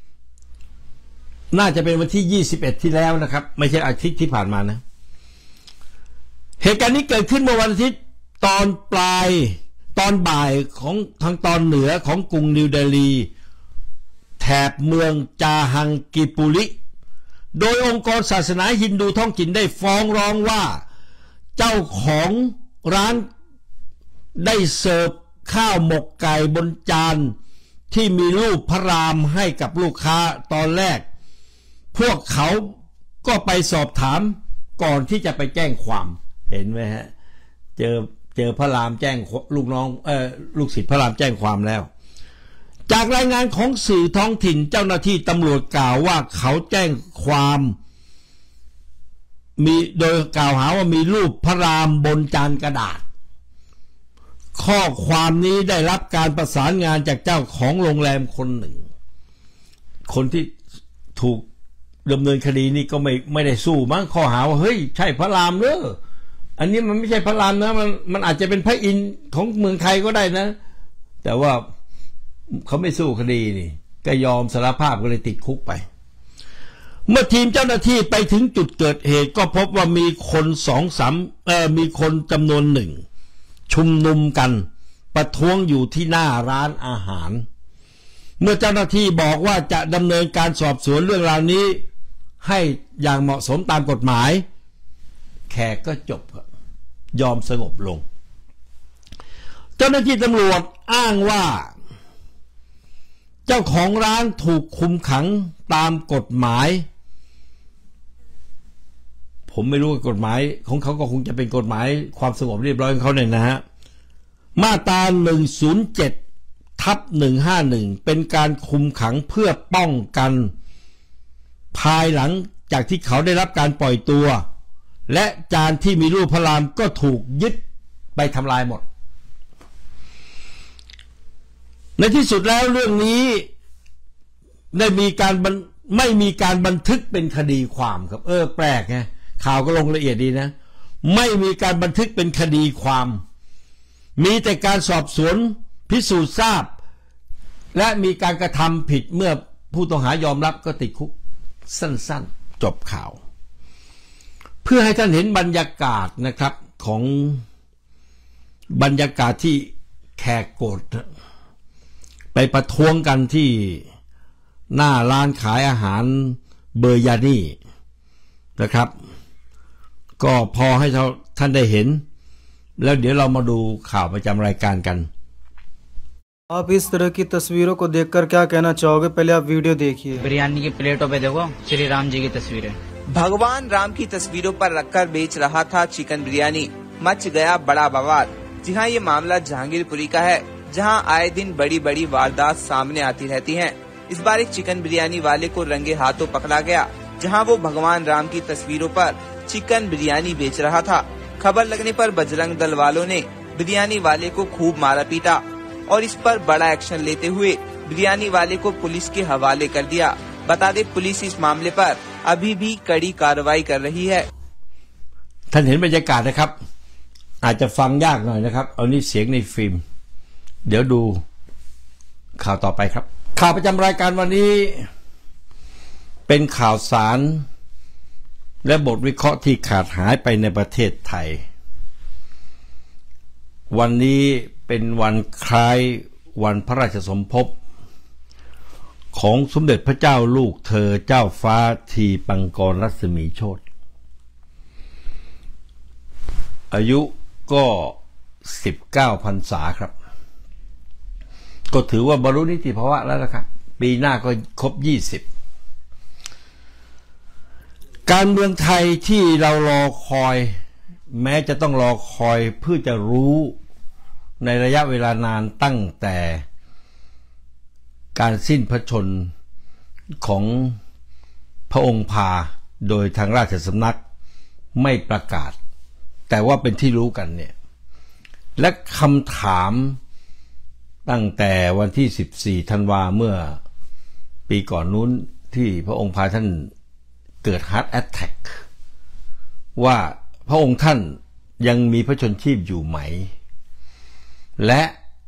Speaker 1: น่าจะเป็นวันที่21ที่แล้วนะครับไม่ใช่อาทิตย์ที่ผ่านมานะเหตุการณ์นี้เกิดขึ้นเมื่อวันอาทิตย์ตอนบ่ายของทางตอนเหนือของกรุงนิวเดลีแถบเมืองจาฮังกิปุริโดยองค์กรศาสนาฮินดูท้องถิ่นได้ฟ้องร้องว่าเจ้าของร้านได้เสิร์ฟข้าวหมกไก่บนจานที่มีรูปพระรามให้กับลูกค้าตอนแรกพวกเขาก็ไปสอบถามก่อนที่จะไปแจ้งความเห็นไหมฮะเจอพระรามแจ้งลูกศิษย์พระรามแจ้งความแล้วจากรายงานของสื่อท้องถิ่นเจ้าหน้าที่ตำรวจกล่าวว่าเขาแจ้งความโดยกล่าวหาว่ามีรูปพระรามบนจานกระดาษข้อความนี้ได้รับการประสานงานจากเจ้าของโรงแรมคนหนึ่งคนที่ถูกดำเนินคดีนี่ก็ไม่ได้สู้มั้งข้อหาว่าเฮ้ยใช่พระรามเนอะอันนี้มันไม่ใช่พระรามนะมันอาจจะเป็นพระอินทร์ของเมืองไทยก็ได้นะแต่ว่าเขาไม่สู้คดีนี่ก็ยอมสารภาพก็เลยติดคุกไปเมื่อทีมเจ้าหน้าที่ไปถึงจุดเกิดเหตุก็พบว่ามีคนมีคนจำนวนหนึ่งชุมนุมกันประท้วงอยู่ที่หน้าร้านอาหารเมื่อเจ้าหน้าที่บอกว่าจะดำเนินการสอบสวนเรื่องราวนี้ให้อย่างเหมาะสมตามกฎหมายแขกก็จบยอมสงบลงเจ้าหน้าที่ตำรวจอ้างว่าเจ้าของร้านถูกคุมขังตามกฎหมายผมไม่รู้กฎหมายของเขาก็คงจะเป็นกฎหมายความสงบเรียบร้อยของเขาเนี่ยนะฮะมาตรา107/151เป็นการคุมขังเพื่อป้องกันภายหลังจากที่เขาได้รับการปล่อยตัวและจานที่มีรูปพระรามก็ถูกยึดไปทำลายหมดในที่สุดแล้วเรื่องนี้ไม่มีการบันทึกเป็นคดีความครับแปลกไงข่าวก็ลงละเอียดดีนะไม่มีการบันทึกเป็นคดีความมีแต่การสอบสวนพิสูจน์ทราบและมีการกระทำผิดเมื่อผู้ต้องหายอมรับก็ติดคุกสั้นๆจบข่าวเพื่อให้ท่านเห็นบรรยากาศนะครับของบรรยากาศที่แขกโกรธไปประท้วงกันที่หน้าร้านขายอาหารเบอร์ยานี่นะครับก็พอให้ท่านได้เห็นแล้วเดี๋ยวเรามาดูข่าวประจำรายการกัน
Speaker 2: आप इस तरह की तस्वीरों को देखकर क्या कहना चाहोगे? पहले आप वीडियो देखिए।
Speaker 3: बिरयानी की प्लेटों पे देखो श्री राम जी की तस्वीरें।
Speaker 4: भगवान राम की तस्वीरों पर रखकर बेच रहा था चिकन बिरयानी। मच गया बड़ा बवाल। जी हाँ, ये मामला जहांगीरपुरी का है, जहां आए दिन बड़ी बड़ी वारदात सामने आती रहती हैं। इस बार एक चिकन बिरयानी वाले को रंगे हाथों पकड़ा गया, जहां वो भगवान राम की तस्वीरों पर चिकन बिरयानी बेच रहा था। खबर लगने पर बजरंग दल वालों ने बिरयानी वाले को खूब मारा पीटा और इस पर बड़ा एक्शन लेते हुए बिरयानी वाले को पुलिस के हवाले कर दिया। बता दे पुलिस इस मामले पर अभी भी कड़ी कार्रवाई कर रही है।
Speaker 1: ท่านเห็นบรรยากาศนะครับอาจจะฟังยากหน่อยนะครับเอานี่เสียงในฟิล์มเดี๋ยวดูข่าวต่อไปครับข่าวประจำรายการวันนี้เป็นข่าวสารและบทวิเคราะห์ที่ขาดหายไปในประเทศไทยวันนี้เป็นวันคล้ายวันพระราชสมภพของสมเด็จพระเจ้าลูกเธอเจ้าฟ้าทีปังกรรัศมีโชติอายุก็19 พรรษาครับก็ถือว่าบรรลุนิติภาวะแล้วนะครับปีหน้าก็ครบ20การเมืองไทยที่เรารอคอยแม้จะต้องรอคอยเพื่อจะรู้ในระยะเวลานานตั้งแต่การสิ้นพระชนม์ของพระองค์พาโดยทางราชสำนักไม่ประกาศแต่ว่าเป็นที่รู้กันเนี่ยและคำถามตั้งแต่วันที่14 ธันวาเมื่อปีก่อนนู้นที่พระองค์พาท่านเกิด Heart Attack ว่าพระองค์ท่านยังมีพระชนชีพอยู่ไหมและ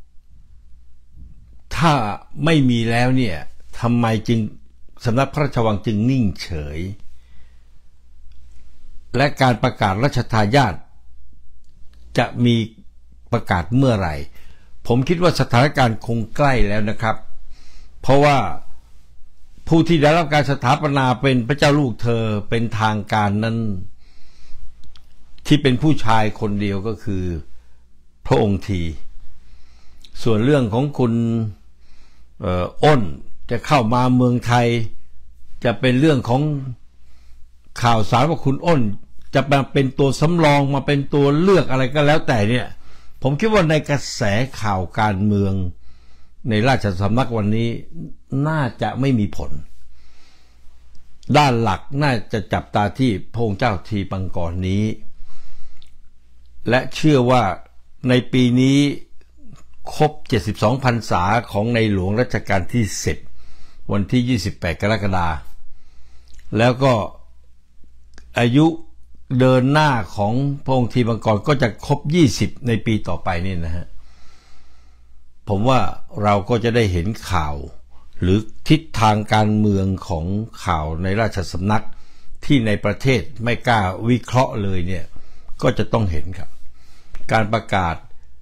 Speaker 1: ถ้าไม่มีแล้วเนี่ยทำไมจึงสำนักพระราชวังจึงนิ่งเฉยและการประกาศรัชทายาทจะมีประกาศเมื่อไหร่ผมคิดว่าสถานการณ์คงใกล้แล้วนะครับเพราะว่าผู้ที่ได้รับการสถาปนาเป็นพระเจ้าลูกเธอเป็นทางการนั้นที่เป็นผู้ชายคนเดียวก็คือพระองค์ทีส่วนเรื่องของคุณอ้นจะเข้ามาเมืองไทยจะเป็นเรื่องของข่าวสารว่าคุณอ้นจะมาเป็นตัวสำรองมาเป็นตัวเลือกอะไรก็แล้วแต่เนี่ยผมคิดว่าในกระแสข่าวการเมืองในราชสำนักวันนี้น่าจะไม่มีผลด้านหลักน่าจะจับตาที่พระองค์เจ้าทีปังกรนี้และเชื่อว่าในปีนี้ครบ72 พรรษาของในหลวงรัชกาลที่10วันที่28 กรกฎาคมแล้วก็อายุเดินหน้าของพระองค์ทีปังกรก็จะครบ20ในปีต่อไปนี่นะฮะผมว่าเราก็จะได้เห็นข่าวหรือทิศทางการเมืองของข่าวในราชสำนักที่ในประเทศไม่กล้าวิเคราะห์เลยเนี่ยก็จะต้องเห็นครับการประกาศ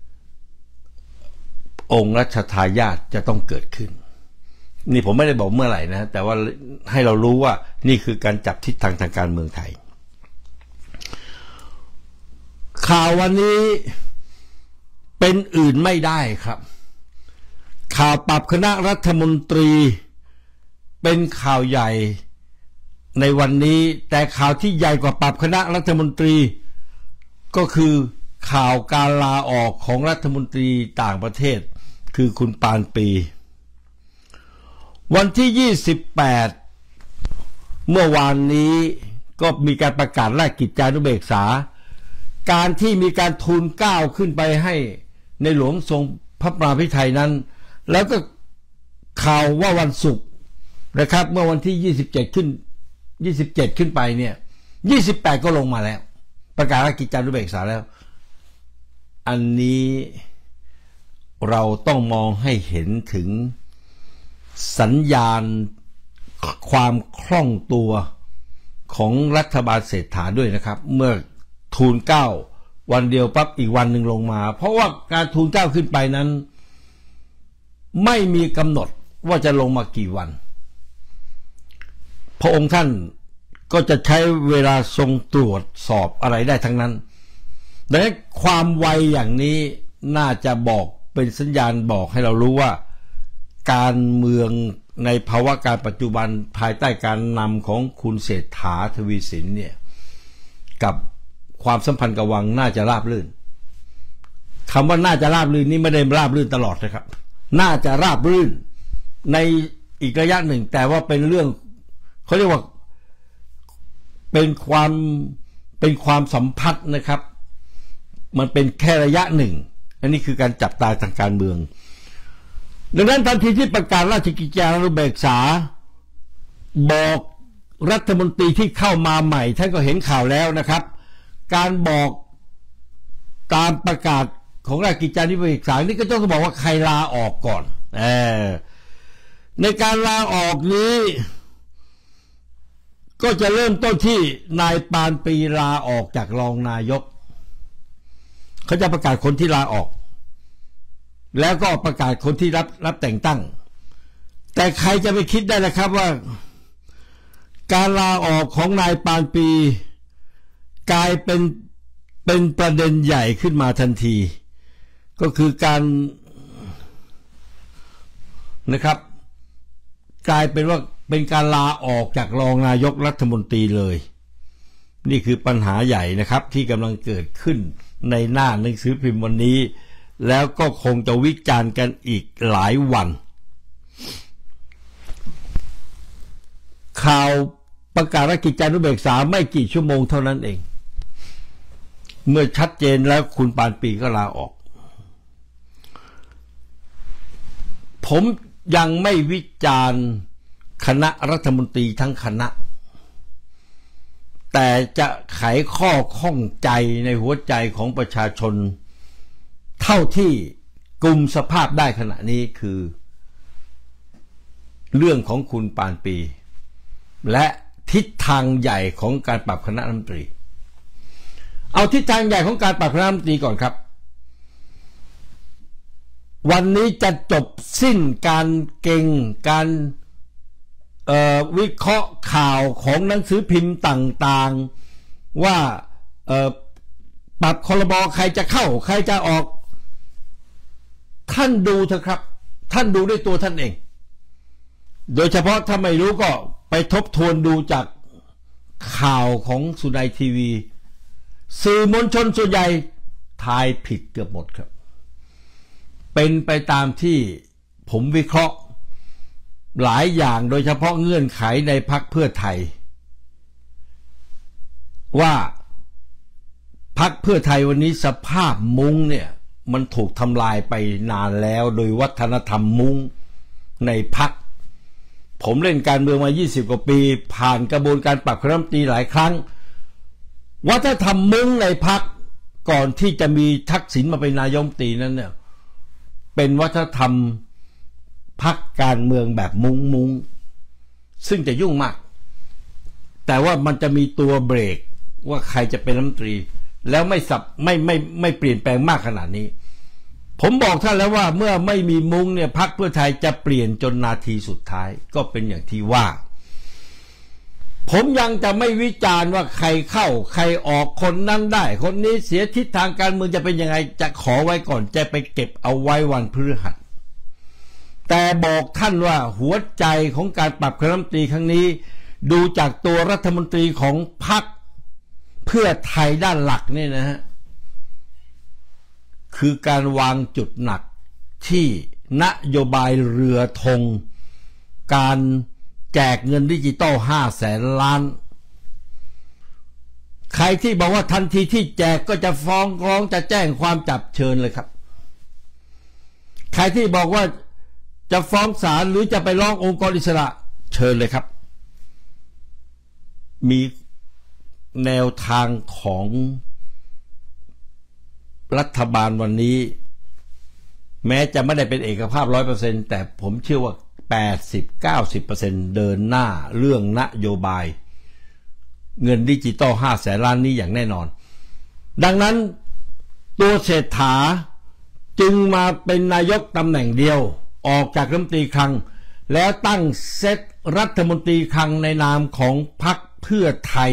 Speaker 1: องค์รัชทายาทจะต้องเกิดขึ้นนี่ผมไม่ได้บอกเมื่อไหร่นะแต่ว่าให้เรารู้ว่านี่คือการจับทิศทางทางการเมืองไทยข่าววันนี้เป็นอื่นไม่ได้ครับข่าวปรับคณะรัฐมนตรีเป็นข่าวใหญ่ในวันนี้แต่ข่าวที่ใหญ่กว่าปรับคณะรัฐมนตรีก็คือข่าวการลาออกของรัฐมนตรีต่างประเทศคือคุณปานปีวันที่28เมื่อวานนี้ก็มีการประกาศราชกิจจานุเบกษาการที่มีการทูลเกล้าขึ้นไปให้ในหลวงทรงพระปราภิไธยนั้นแล้วก็ข่าวว่าวันศุกร์นะครับเมื่อวันที่27ขึ้นไปเนี่ย28ก็ลงมาแล้วประกาศราชกิจจานุเบกษาแล้วอันนี้เราต้องมองให้เห็นถึงสัญญาณความคล่องตัวของรัฐบาลเศรษฐาด้วยนะครับเมื่อทูลเกล้าวันเดียวปั๊บอีกวันหนึ่งลงมาเพราะว่าการทูลเกล้าขึ้นไปนั้นไม่มีกำหนดว่าจะลงมากี่วันพระองค์ท่านก็จะใช้เวลาทรงตรวจสอบอะไรได้ทั้งนั้นดังนั้นความไวอย่างนี้น่าจะบอกเป็นสัญญาณบอกให้เรารู้ว่าการเมืองในภาวะการปัจจุบันภายใต้การนำของคุณเศรษฐาทวีสินเนี่ยกับความสัมพันธ์กับวังน่าจะราบรื่นคำว่าน่าจะราบรื่นนี่ไม่ได้ราบรื่นตลอดนะครับน่าจะราบรื่นในอีกระยะหนึ่งแต่ว่าเป็นเรื่องเขาเรียกว่าเป็นความสัมพันธ์นะครับมันเป็นแค่ระยะหนึ่งอันนี้คือการจับตาทางการเมืองดังนั้นทันทีที่ประกาศราชกิจจานุเบกษาบอกรัฐมนตรีที่เข้ามาใหม่ท่านก็เห็นข่าวแล้วนะครับการบอกตามประกาศของราชกิจจานุเบกษานี่ก็ต้องบอกว่าใครลาออกก่อนในการลาออกนี้ก็จะเริ่มต้นที่นายปานปรีลาออกจากรองนายกเขาจะประกาศคนที่ลาออกแล้วก็ประกาศคนที่รับแต่งตั้งแต่ใครจะไปคิดได้นะครับว่าการลาออกของนายปานปรีกลายเป็นประเด็นใหญ่ขึ้นมาทันทีก็คือการนะครับกลายเป็นว่าเป็นการลาออกจากรองนายกรัฐมนตรีเลยนี่คือปัญหาใหญ่นะครับที่กำลังเกิดขึ้นในหน้าหนังสือพิมพ์วันนี้แล้วก็คงจะวิจารณ์กันอีกหลายวันข่าวประกาศราชกิจจานุเบกษาไม่กี่ชั่วโมงเท่านั้นเองเมื่อชัดเจนแล้วคุณปานปรีก็ลาออกผมยังไม่วิจารณ์คณะรัฐมนตรีทั้งคณะแต่จะไขข้อข้องใจในหัวใจของประชาชนเท่าที่กลุ่มสภาพได้ขณะนี้คือเรื่องของคุณปานปรีและทิศทางใหญ่ของการปรับคณะรัฐมนตรีเอาทิศทางใหญ่ของการปรับคณะรัฐมนตรีก่อนครับวันนี้จะจบสิ้นการเก่งการวิเคราะห์ข่าวของหนังสือพิมพ์ต่างๆว่าปรับครม.ใครจะเข้าใครจะออกท่านดูเถอะครับท่านดูด้วยตัวท่านเองโดยเฉพาะถ้าไม่รู้ก็ไปทบทวนดูจากข่าวของสุนัยทีวีสื่อมวลชนส่วนใหญ่ทายผิดเกือบหมดครับเป็นไปตามที่ผมวิเคราะห์หลายอย่างโดยเฉพาะเงื่อนไขในพรรคเพื่อไทยว่าพรรคเพื่อไทยวันนี้สภาพมุ้งเนี่ยมันถูกทำลายไปนานแล้วโดยวัฒนธรรมมุ้งในพรรคผมเล่นการเมืองมา20กว่าปีผ่านกระบวนการปรับคณะรัฐมนตรีหลายครั้งวัฒนธรรมมุ้งในพรรคก่อนที่จะมีทักษิณมาเป็นนายกรัฐมนตรีนั้นเนี่ยเป็นวัฒนธรรมพรรคการเมืองแบบมุ้งซึ่งจะยุ่งมากแต่ว่ามันจะมีตัวเบรกว่าใครจะเป็นรัฐมนตรีแล้วไม่เปลี่ยนแปลงมากขนาดนี้ผมบอกท่านแล้วว่าเมื่อไม่มีมุ้งเนี่ยพรรคเพื่อไทยจะเปลี่ยนจนนาทีสุดท้ายก็เป็นอย่างที่ว่าผมยังจะไม่วิจารณ์ว่าใครเข้าใครออกคนนั้นได้คนนี้เสียทิศทางการเมืองจะเป็นยังไงจะขอไว้ก่อนจะไปเก็บเอาไว้วันพฤหัสแต่บอกท่านว่าหัวใจของการปรับคณะรัฐมนตรีครั้งนี้ดูจากตัวรัฐมนตรีของพรรคเพื่อไทยด้านหลักนี่นะฮะคือการวางจุดหนักที่นโยบายเรือธงการแจกเงินดิจิตอล500,000 ล้านใครที่บอกว่าทันทีที่แจกก็จะฟ้องร้องจะแจ้งความจับเชิญเลยครับใครที่บอกว่าจะฟ้องศาลหรือจะไปร้ององค์กรอิสระเชิญเลยครับมีแนวทางของรัฐบาลวันนี้แม้จะไม่ได้เป็นเอกภาพ 100% แต่ผมเชื่อว่า 80-90% เดินหน้าเรื่องนโยบายเงินดิจิตอล5 แสนล้านนี้อย่างแน่นอนดังนั้นตัวเศรษฐาจึงมาเป็นนายกตำแหน่งเดียวออกจากรัฐมนตรีคลังแล้วตั้งเซตรัฐมนตรีคลังในนามของพรรคเพื่อไทย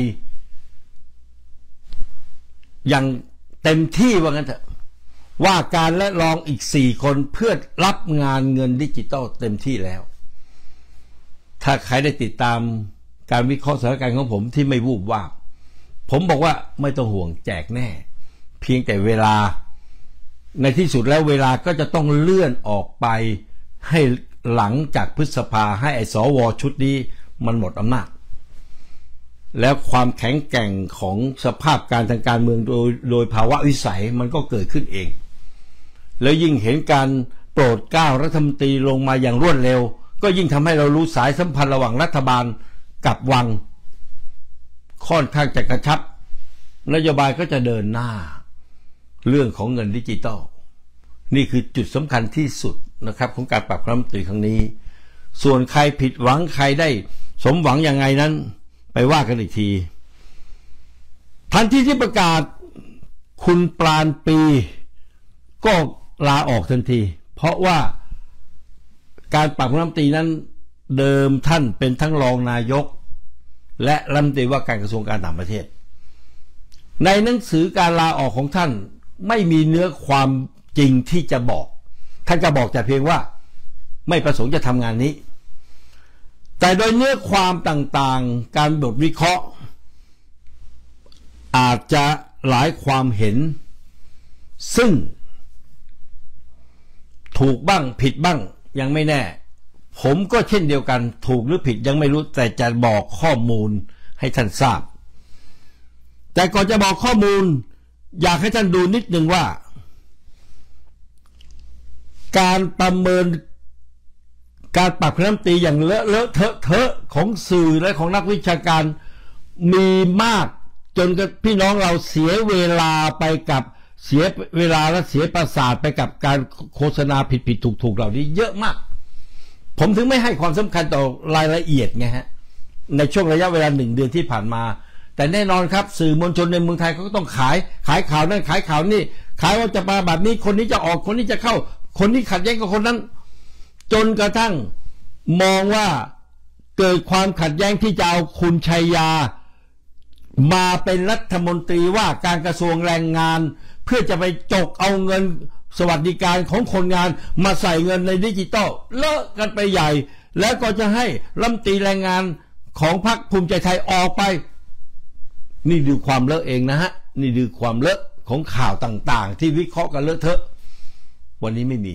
Speaker 1: อย่างเต็มที่ว่างั้นเถอะว่าการและรองอีก4 คนเพื่อรับงานเงินดิจิตอลเต็มที่แล้วถ้าใครได้ติดตามการวิเคราะห์สถานการณ์ของผมที่ไม่วูบวาบผมบอกว่าไม่ต้องห่วงแจกแน่เพียงแต่เวลาในที่สุดแล้วเวลาก็จะต้องเลื่อนออกไปให้หลังจากพฤษภาให้ไอ้สวชุดนี้มันหมดอำนาจแล้วความแข็งแกร่งของสภาพการทางการเมืองโดยภาวะวิสัยมันก็เกิดขึ้นเองแล้วยิ่งเห็นการโปรดเกล้ารัฐมนตรีลงมาอย่างรวดเร็วก็ยิ่งทำให้เรารู้สายสัมพันธ์ระหว่างรัฐบาลกับวังค่อนข้างจะกระชับนโยบายก็จะเดินหน้าเรื่องของเงินดิจิตอลนี่คือจุดสำคัญที่สุดนะครับของการปรับคณะรัฐมนตรีครั้งนี้ส่วนใครผิดหวังใครได้สมหวังยังไงนั้นไปว่ากันอีกทีทันทีที่ประกาศคุณปราณปีก็ลาออกทันทีเพราะว่าการปรับคณะรัฐมนตรีนั้นเดิมท่านเป็นทั้งรองนายกและรัฐมนตรีว่าการกระทรวงการต่างประเทศในหนังสือการลาออกของท่านไม่มีเนื้อความจริงที่จะบอกท่านก็บอกแต่เพียงว่าไม่ประสงค์จะทำงานนี้แต่โดยเนื้อความต่างๆการบทวิเคราะห์อาจจะหลายความเห็นซึ่งถูกบ้างผิดบ้างยังไม่แน่ผมก็เช่นเดียวกันถูกหรือผิดยังไม่รู้แต่จะบอกข้อมูลให้ท่านทราบแต่ก่อนจะบอกข้อมูลอยากให้ท่านดูนิดนึงว่าการประเมินการปรับคณะรัฐมนตรีอย่างเลอะเทอะของสื่อและของนักวิชาการมีมากจนกับพี่น้องเราเสียเวลาไปกับเสียเวลาและเสียประสาทไปกับการโฆษณาผิดถูกเหล่านี้เยอะมากผมถึงไม่ให้ความสำคัญต่อรายละเอียดไงฮะในช่วงระยะเวลา1 เดือนที่ผ่านมาแต่แน่นอนครับสื่อมวลชนในเมืองไทยเขาก็ต้องขายข่าวนั่นขายข่าวนี่ขายว่าจะมาแบบนี้คนนี้จะออกคนนี้จะเข้าคนนี้ขัดแย้งกับคนนั้นจนกระทั่งมองว่าเกิดความขัดแย้งที่จะเอาคุณชัยยามาเป็นรัฐมนตรีว่าการกระทรวงแรงงานเพื่อจะไปจกเอาเงินสวัสดิการของคนงานมาใส่เงินในดิจิตอลเลอะกันไปใหญ่แล้วก็จะให้รัฐมนตรีแรงงานของพรรคภูมิใจไทยออกไปนี่ดูความเลอะเองนะฮะนี่ดูความเลอะของข่าวต่างๆที่วิเคราะห์กันเลอะเทอะวันนี้ไม่มี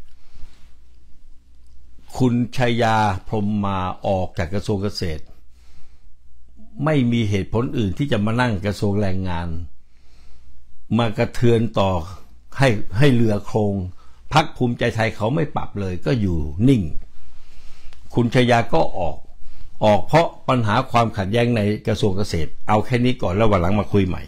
Speaker 1: คุณชัยยาพรหมมาออกจากกระทรวงเกษตรไม่มีเหตุผลอื่นที่จะมานั่งกระทรวงแรงงานมากระเทือนต่อให้เรือโครงพรรคภูมิใจไทยเขาไม่ปรับเลยก็อยู่นิ่งคุณชัยยาก็ออกเพราะปัญหาความขัดแย้งในกระทรวงเกษตรเอาแค่นี้ก่อนแล้ววันหลังมาคุยใหม่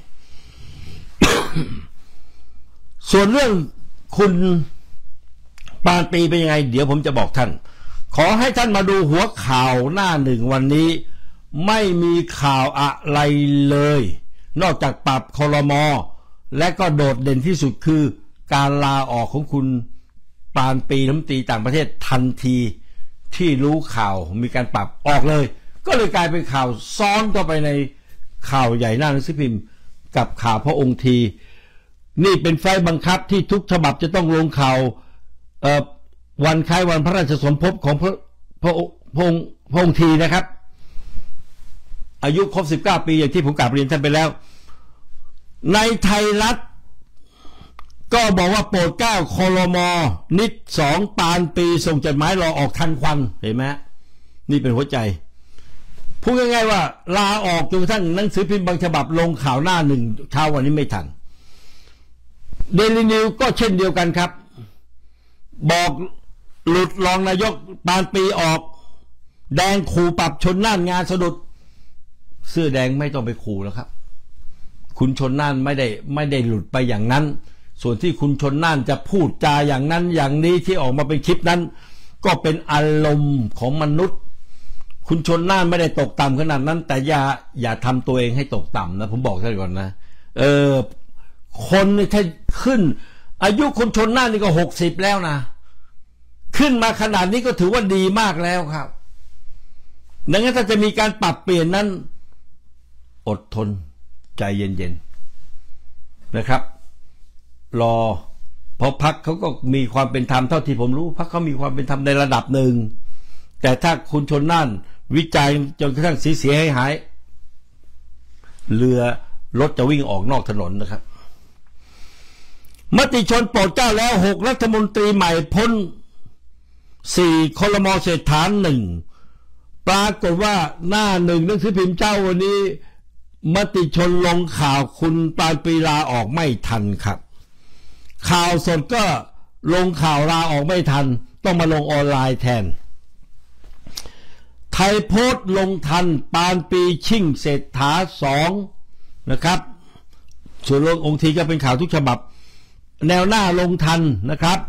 Speaker 1: ส่วนเรื่องคุณปราณปีเป็นยังไงเดี๋ยวผมจะบอกท่านขอให้ท่านมาดูหัวข่าวหน้า1วันนี้ไม่มีข่าวอะไรเลยนอกจากปรับครม.และก็โดดเด่นที่สุดคือการลาออกของคุณปราณปีรัฐมนตรีต่างประเทศทันทีที่รู้ข่าวมีการปรับออกเลยก็เลยกลายเป็นข่าวซ้อนเข้าไปในข่าวใหญ่หน้าหนังสือพิมพ์กับข่าวพระองค์ทีนี่เป็นไฟล์บังคับที่ทุกฉบับจะต้องลงข่าววันคล้ายวันพระราชสมภพของพระองค์ทีนะครับอายุครบ19 ปีอย่างที่ผมกล่าวเรียนท่านไปแล้วในไทยรัฐก็บอกว่าโปรดเกล้าครม.นิด2ปานปีส่งจดหมายรอออกทันควันเห็นไหมนี่เป็นหัวใจพูดง่ายๆว่าลาออกจนกระทั่งหนังสือพิมพ์บางฉบับลงข่าวหน้า1เช้าวันนี้ไม่ทันเดลินิวก็เช่นเดียวกันครับบอกหลุดรองนายกปานปีออกแดงขู่ปรับชนน่านงานสะดุดเสื้อแดงไม่ต้องไปขู่แล้วครับคุณชนน่านไม่ได้หลุดไปอย่างนั้นส่วนที่คุณชนน่านจะพูดจาอย่างนั้นอย่างนี้ที่ออกมาเป็นคลิปนั้นก็เป็นอารมณ์ของมนุษย์คุณชนน่านไม่ได้ตกต่ำขนาดนั้นแต่อย่าทำตัวเองให้ตกต่ำนะผมบอกท่านก่อนนะคนนี่ถ้าขึ้นอายุคุณชนน่านนี่ก็60แล้วนะขึ้นมาขนาดนี้ก็ถือว่าดีมากแล้วครับดังนั้นถ้าจะมีการปรับเปลี่ยนนั้นอดทนใจเย็นๆนะครับรอเพราะพรรคเขาก็มีความเป็นธรรมเท่าที่ผมรู้พรรคเขามีความเป็นธรรมในระดับหนึ่งแต่ถ้าคุณชนน่านวิจัยจนกระทั่งเสียหายเรือรถจะวิ่งออกนอกถนนนะครับมติชนโปรดเกล้าแล้ว6รัฐมนตรีใหม่พ้น4ครม.เศรษฐา1ปรากฏว่าหน้าหนึ่งหนังสือพิมพ์เจ้าวันนี้มติชนลงข่าวคุณปานปรีลาออกไม่ทันครับข่าวสดก็ลงข่าวลาออกไม่ทันต้องมาลงออนไลน์แทนไทยโพสต์ลงทันปานปีชิ่งเศรษฐา2นะครับส่วนลงองค์ทีก็เป็นข่าวทุกฉบับแนวหน้าลงทันนะครับ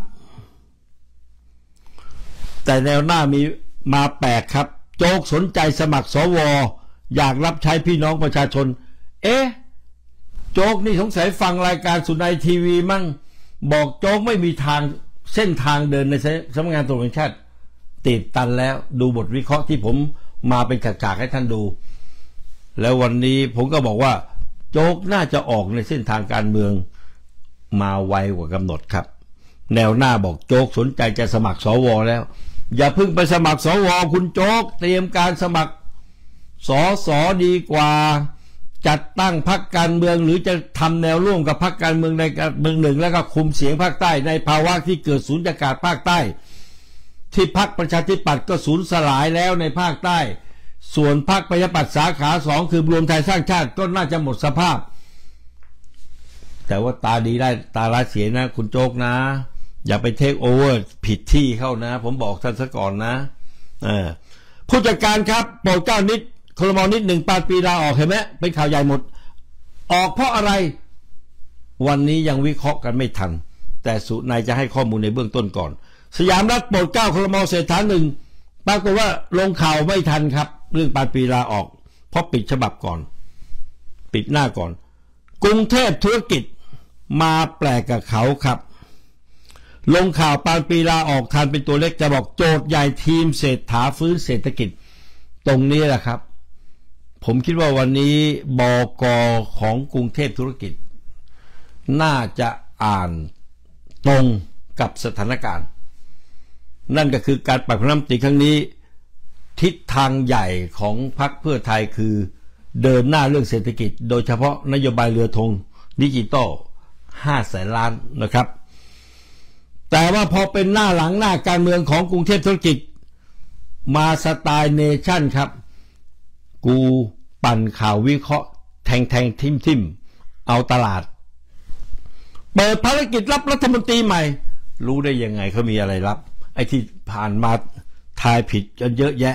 Speaker 1: แต่แนวหน้ามีมาแปลกครับโจ๊กสนใจสมัครสวอยากรับใช้พี่น้องประชาชนโจ๊กนี่สงสัยฟังรายการสุนัยทีวีมั่งบอกโจ๊กไม่มีทางเส้นทางเดินในสำนักงานตำรวจแห่งชาติติดตันแล้วดูบทวิเคราะห์ที่ผมมาเป็นฉากๆให้ท่านดูแล้ววันนี้ผมก็บอกว่าโจ๊กน่าจะออกในเส้นทางการเมืองมาไวกว่ากำหนดครับแนวหน้าบอกโจ๊กสนใจจะสมัครสวแล้วอย่าเพิ่งไปสมัครสวคุณโจ๊กเตรียมการสมัครสสดีกว่าจัดตั้งพรรคการเมืองหรือจะทำแนวร่วมกับพรรคการเมืองในการเมืองหนึ่งแล้วก็คุมเสียงภาคใต้ในภาวะที่เกิดสูญญากาศภาคใต้ที่พรรคประชาธิปัตย์ก็สูญสลายแล้วในภาคใต้ส่วนพรรคประชาธิปัตย์สาขา2คือรวมไทยสร้างชาติก็น่าจะหมดสภาพแต่ว่าตาดีได้ตาร้ายเสียนะคุณโจ๊กนะอย่าไปเทคโอเวอร์ผิดที่เข้านะผมบอกท่านซะก่อนนะผู้จัดการครับโปรดเกล้านิดครม.นิด1ปานปีลาออกเห็นไหมเป็นข่าวใหญ่หมดออกเพราะอะไรวันนี้ยังวิเคราะห์กันไม่ทันแต่สุนัยจะให้ข้อมูลในเบื้องต้นก่อนสยามรัฐโปรดเกล้าครม.เศรษฐา1ปรากฏว่าลงข่าวไม่ทันครับเรื่องปานปีลาออกเพราะปิดฉบับก่อนปิดหน้าก่อนกรุงเทพธุรกิจมาแปลกกับเขาครับลงข่าวปานปีลาออกทันเป็นตัวเล็กจะบอกโจทย์ใหญ่ทีมเศรษฐาฟื้นเศรษฐกิจตรงนี้แหละครับผมคิดว่าวันนี้บก.ของกรุงเทพธุรกิจน่าจะอ่านตรงกับสถานการณ์นั่นก็คือการปรับคณะรัฐมนตรีครั้งนี้ทิศทางใหญ่ของพรรคเพื่อไทยคือเดินหน้าเรื่องเศรษฐกิจโดยเฉพาะนโยบายเรือธงดิจิตอล500,000 ล้านนะครับแต่ว่าพอเป็นหน้าหลังหน้าการเมืองของกรุงเทพธุรกิจมาสไตล์เนชั่นครับกูปั่นข่าววิเคราะห์แทงทิมเอาตลาดเปิดภารกิจรับรัฐมนตรีใหม่รู้ได้ยังไงเขามีอะไรรับไอ้ที่ผ่านมาทายผิดกันเยอะแยะ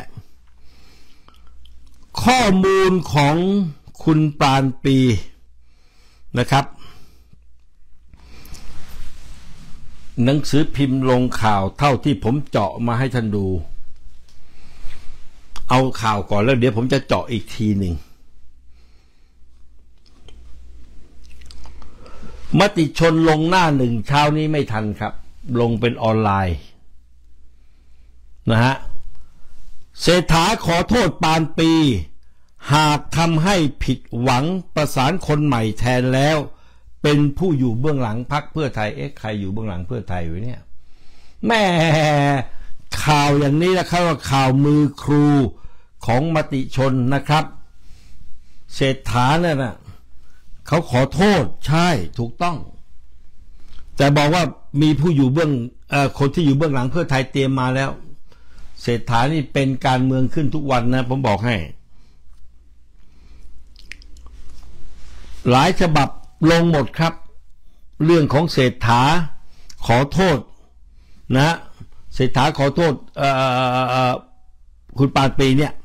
Speaker 1: ข้อมูลของคุณปานปีนะครับหนังสือพิมพ์ลงข่าวเท่าที่ผมเจาะมาให้ท่านดูเอาข่าวก่อนแล้วเดี๋ยวผมจะเจาะอีกทีหนึ่งมติชนลงหน้าหนึ่งเช้านี้ไม่ทันครับลงเป็นออนไลน์นะฮะเศรษฐาขอโทษปานปีหากทำให้ผิดหวังประสานคนใหม่แทนแล้วเป็นผู้อยู่เบื้องหลังพรรคเพื่อไทยใครอยู่เบื้องหลังเพื่อไทยวะเนี่ยแม่ข่าวอย่างนี้นะครับว่าข่าวมือครูของมติชนนะครับเศรษฐาเนี่ยนะเขาขอโทษใช่ถูกต้องแต่บอกว่ามีผู้อยู่เบื้องคนที่อยู่เบื้องหลังเพื่อไทยเตรียมมาแล้วเศรษฐานี่เป็นการเมืองขึ้นทุกวันนะผมบอกให้หลายฉบับลงหมดครับเรื่องของเศรษฐาขอโทษนะเศรษฐาขอโทษคุณปานปีเนี่ย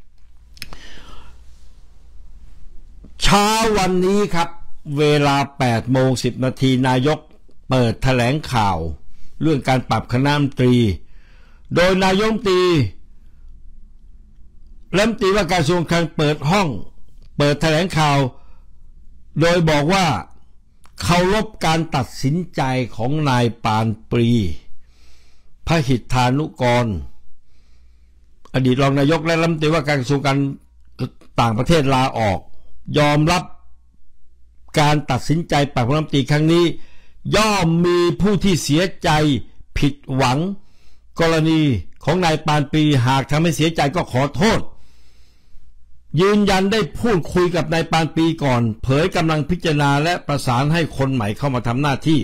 Speaker 1: เช้าวันนี้ครับเวลา 8:10 นาทีนายกเปิดแถลงข่าวเรื่องการปรับคณะรัฐมนตรีโดยนายกรัฐมนตรีรัฐมนตรีว่าการกระทรวงคลังเปิดแถลงข่าวโดยบอกว่าเคารพการตัดสินใจของนายปานปรีพหิทธานุกรอดีตรองนายกและรัฐมนตรีว่าการกระทรวงการต่างประเทศลาออกยอมรับการตัดสินใจปรับรัฐมนตรีครั้งนี้ย่อมมีผู้ที่เสียใจผิดหวังกรณีของนายปานปรีหากทำให้เสียใจก็ขอโทษยืนยันได้พูดคุยกับนายปานปรีก่อนเผยกำลังพิจารณาและประสานให้คนใหม่เข้ามาทำหน้าที่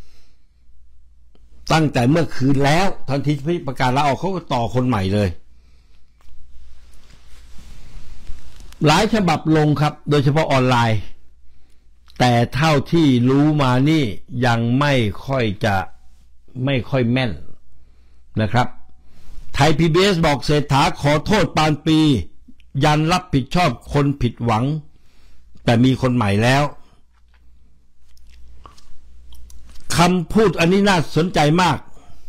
Speaker 1: ตั้งแต่เมื่อคืนแล้วทันทีที่ประกาศลาออกเขาก็ต่อคนใหม่เลยหลายฉบับลงครับโดยเฉพาะออนไลน์แต่เท่าที่รู้มานี่ยังไม่ค่อยแม่นนะครับไทย PBS บอกเศรษฐาขอโทษปานปรียันรับผิดชอบคนผิดหวังแต่มีคนใหม่แล้วคำพูดอันนี้น่าสนใจมาก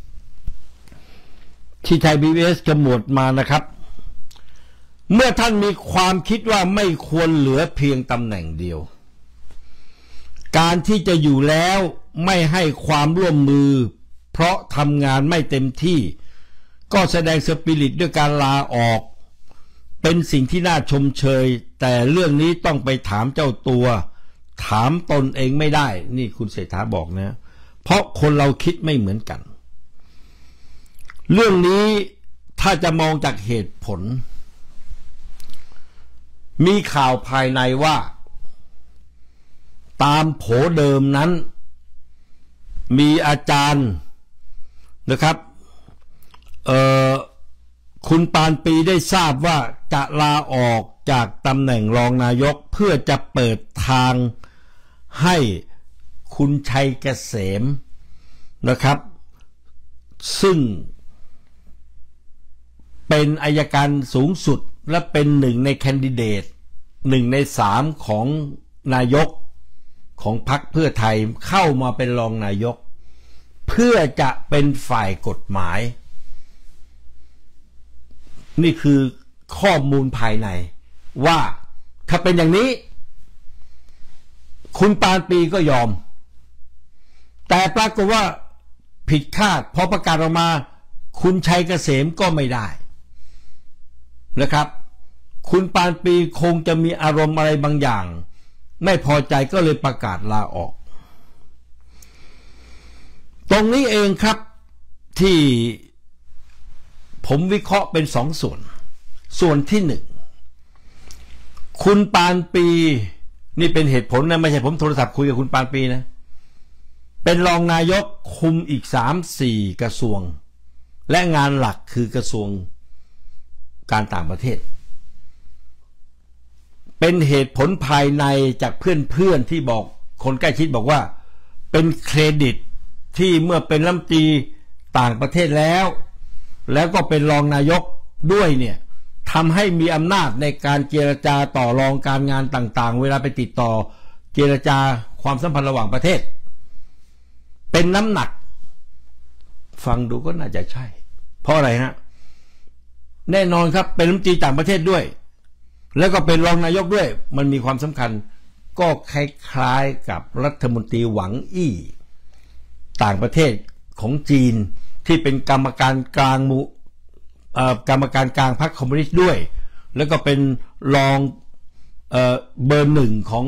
Speaker 1: ที่ไทย PBS กำหนดมานะครับเมื่อท่านมีความคิดว่าไม่ควรเหลือเพียงตำแหน่งเดียวการที่จะอยู่แล้วไม่ให้ความร่วมมือเพราะทำงานไม่เต็มที่ก็แสดงสปิริตด้วยการลาออกเป็นสิ่งที่น่าชมเชยแต่เรื่องนี้ต้องไปถามเจ้าตัวถามตนเองไม่ได้นี่คุณเศรษฐาบอกนะเพราะคนเราคิดไม่เหมือนกันเรื่องนี้ถ้าจะมองจากเหตุผลมีข่าวภายในว่าตามโผเดิมนั้นมีอาจารย์นะครับคุณปานปรีได้ทราบว่าจะลาออกจากตำแหน่งรองนายกเพื่อจะเปิดทางให้คุณชัยเกษมนะครับซึ่งเป็นอัยการสูงสุดและเป็นหนึ่งในแคนดิเดต1 ใน 3ของนายกของพรรคเพื่อไทยเข้ามาเป็นรองนายกเพื่อจะเป็นฝ่ายกฎหมายนี่คือข้อมูลภายในว่าถ้าเป็นอย่างนี้คุณปานปรีก็ยอมแต่ปรากฏว่าผิดคาดพอประกาศออกมาคุณชัยเกษมก็ไม่ได้นะครับคุณปานปรีคงจะมีอารมณ์อะไรบางอย่างไม่พอใจก็เลยประกาศลาออกตรงนี้เองครับที่ผมวิเคราะห์เป็น2 ส่วนที่1คุณปานปรีนี่เป็นเหตุผลนะไม่ใช่ผมโทรศัพท์คุยกับคุณปานปรีนะเป็นรองนายกคุมอีก 3-4 กระทรวงและงานหลักคือกระทรวงการต่างประเทศเป็นเหตุผลภายในจากเพื่อนที่บอกคนใกล้ชิดบอกว่าเป็นเครดิตที่เมื่อเป็นรัฐมนตรีต่างประเทศแล้วก็เป็นรองนายกด้วยเนี่ยทำให้มีอำนาจในการเจรจาต่อรองการงานต่างๆเวลาไปติดต่อเจรจาความสัมพันธ์ระหว่างประเทศเป็นน้ำหนักฟังดูก็น่าจะใช่เพราะอะไรฮะแน่นอนครับเป็นรัฐมนตรีต่างประเทศด้วยแล้วก็เป็นรองนายกด้วยมันมีความสำคัญก็คล้ายๆกับรัฐมนตรีหวังอี้ต่างประเทศของจีนที่เป็นกรรมการกลางพรรคคอมมิวนิสต์ด้วยแล้วก็เป็นรองเบอร์ 1ของ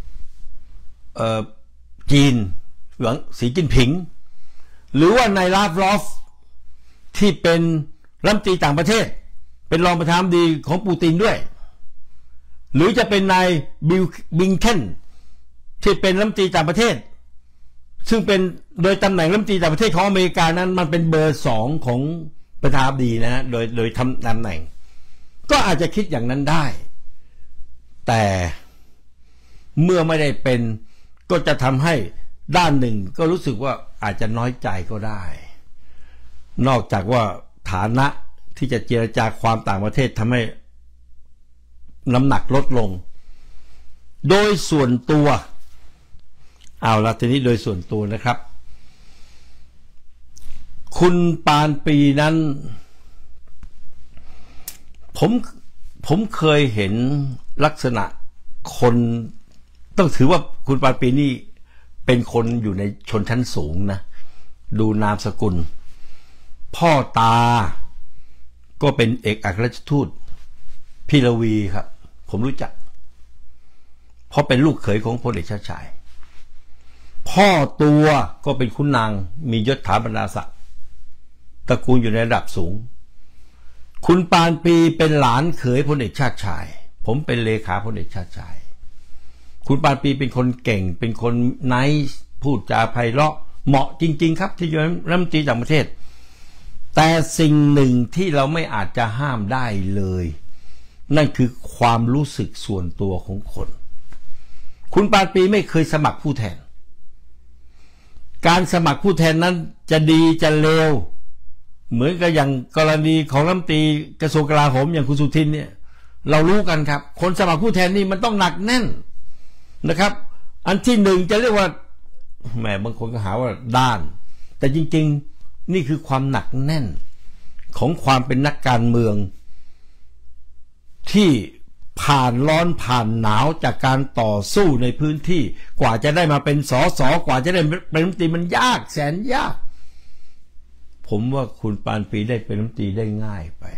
Speaker 1: จีนหวังสีจิ้นผิงหรือว่านายลาฟรอฟที่เป็นรัฐมนตรีต่างประเทศเป็นรองประธานาธิบดีของปูตินด้วยหรือจะเป็นนายบิงเคนที่เป็นรัฐมนตรีต่างประเทศซึ่งเป็นโดยตำแหน่งรัฐมนตรีต่างประเทศของอเมริกานั้นมันเป็นเบอร์ 2ของประธานาธิบดีนะฮะโดยตำแหน่งก็อาจจะคิดอย่างนั้นได้แต่เมื่อไม่ได้เป็นก็จะทำให้ด้านหนึ่งก็รู้สึกว่าอาจจะน้อยใจก็ได้นอกจากว่าฐานะที่จะเจรจาความต่างประเทศทำให้น้ำหนักลดลงโดยส่วนตัวเอาละทีนี้โดยส่วนตัวนะครับคุณปานปรีนั้นผผมเคยเห็นลักษณะคนต้องถือว่าคุณปานปรีนี่เป็นคนอยู่ในชนชั้นสูงนะดูนามสกุลพ่อตาก็เป็นเอกอัครราชทูตพี่ละวีครับผมรู้จักเพราะเป็นลูกเขยของพลเอกชาติชายพ่อตัวก็เป็นขุนนางมียศถาบรรดาศักดิ์ตระกูลอยู่ในระดับสูงคุณปานปรีเป็นหลานเขยพลเอกชาติชายผมเป็นเลขาพลเอกชาติชายคุณปานปรีเป็นคนเก่งเป็นคนไนซ์พูดจาไพเราะเหมาะจริงๆครับที่จะเป็นรัฐมนตรีต่างประเทศแต่สิ่งหนึ่งที่เราไม่อาจจะห้ามได้เลยนั่นคือความรู้สึกส่วนตัวของคนคุณปานปรีไม่เคยสมัครผู้แทนการสมัครผู้แทนนั้นจะดีจะเลวเหมือนกับอย่างกรณีของรัฐมนตรีกระทรวงกลาโหมอย่างคุณสุทินเนี่ยเรารู้กันครับคนสมัครผู้แทนนี่มันต้องหนักแน่นนะครับอันที่หนึ่งจะเรียกว่าแหมบางคนก็หาว่าด้านแต่จริงๆนี่คือความหนักแน่นของความเป็นนักการเมืองที่ผ่านร้อนผ่านหนาวจากการต่อสู้ในพื้นที่กว่าจะได้มาเป็นสสกว่าจะได้เป็นรัฐมนตรีมันยากแสนยากผมว่าคุณปานปรีได้เป็นรัฐมนตรีได้ง่ายไป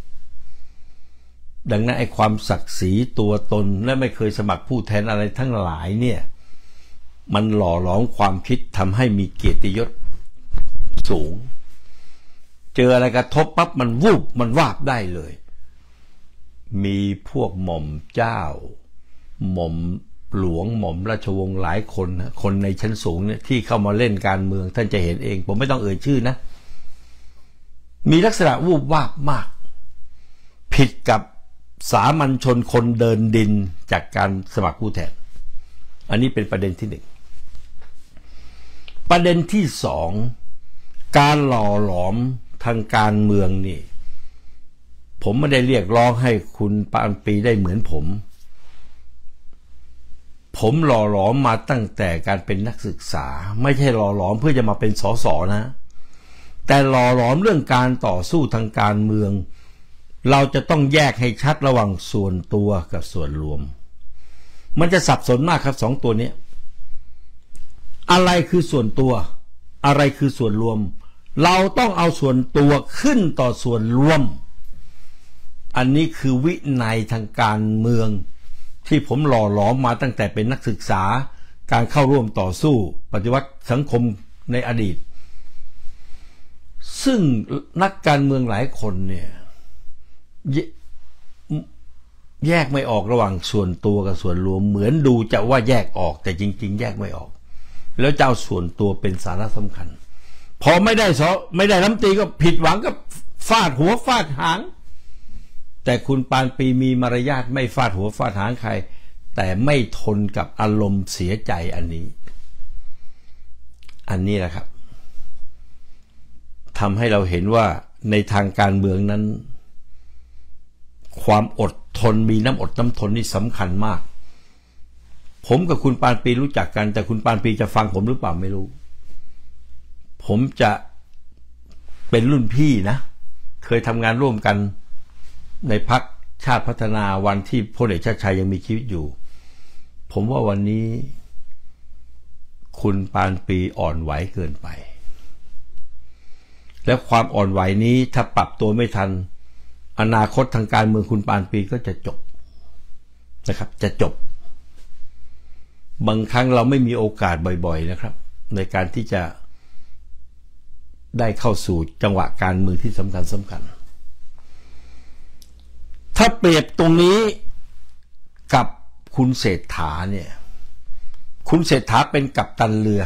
Speaker 1: ดังนั้นไอ้ความศักดิ์ศรีตัวตนและไม่เคยสมัครผู้แทนอะไรทั้งหลายเนี่ยมันหล่อหลอมความคิดทำให้มีเกียรติยศสูงเจออะไรกระทบปั๊บมันวูบมันวาบได้เลยมีพวกหม่อมเจ้าหม่อมหลวงหม่อมราชวงศ์หลายคนนะคนในชั้นสูงเนี่ยที่เข้ามาเล่นการเมืองท่านจะเห็นเองผมไม่ต้องเอ่ยชื่อนะมีลักษณะวูบวาบมากผิดกับสามัญชนคนเดินดินจากการสมัครผู้แทนอันนี้เป็นประเด็นที่หนึ่งประเด็นที่สองการหล่อหลอมทางการเมืองนี่ผมไม่ได้เรียกร้องให้คุณปานปรีได้เหมือนผมหล่อหลอมมาตั้งแต่การเป็นนักศึกษาไม่ใช่หล่อหลอมเพื่อจะมาเป็นสสนะแต่หล่อหลอมเรื่องการต่อสู้ทางการเมืองเราจะต้องแยกให้ชัดระหว่างส่วนตัวกับส่วนรวมมันจะสับสนมากครับสองตัวนี้อะไรคือส่วนตัวอะไรคือส่วนรวมเราต้องเอาส่วนตัวขึ้นต่อส่วนรวมอันนี้คือวินัยทางการเมืองที่ผมหล่อหลอมมาตั้งแต่เป็นนักศึกษาการเข้าร่วมต่อสู้ปฏิวัติสังคมในอดีตซึ่งนักการเมืองหลายคนเนี่ยแยกไม่ออกระหว่างส่วนตัวกับส่วนรวมเหมือนดูจะว่าแยกออกแต่จริงๆแยกไม่ออกแล้วจะเอาส่วนตัวเป็นสาระสำคัญพอไม่ได้รัฐมนตรีก็ผิดหวังก็ฟาดหัวฟาดหางแต่คุณปานปรีมีมารยาทไม่ฟาดหัวฟาดหางใครแต่ไม่ทนกับอารมณ์เสียใจอันนี้แหละครับทำให้เราเห็นว่าในทางการเมืองนั้นความอดทนมีน้ำอดน้ำทนนี่สำคัญมากผมกับคุณปานปรีรู้จักกันแต่คุณปานปรีจะฟังผมหรือเปล่าไม่รู้ผมจะเป็นรุ่นพี่นะเคยทำงานร่วมกันในพรรคชาติพัฒนาวันที่พลเอกชาติชายยังมีชีวิตอยู่ผมว่าวันนี้คุณปานปรีอ่อนไหวเกินไปและความอ่อนไหวนี้ถ้าปรับตัวไม่ทันอนาคตทางการเมืองคุณปานปรีก็จะจบนะครับจะจบบางครั้งเราไม่มีโอกาสบ่อยๆนะครับในการที่จะได้เข้าสู่จังหวะการเมืองที่สำคัญถ้าเปรียบตรงนี้กับคุณเศรษฐาเนี่ยคุณเศรษฐาเป็นกัปตันเรือ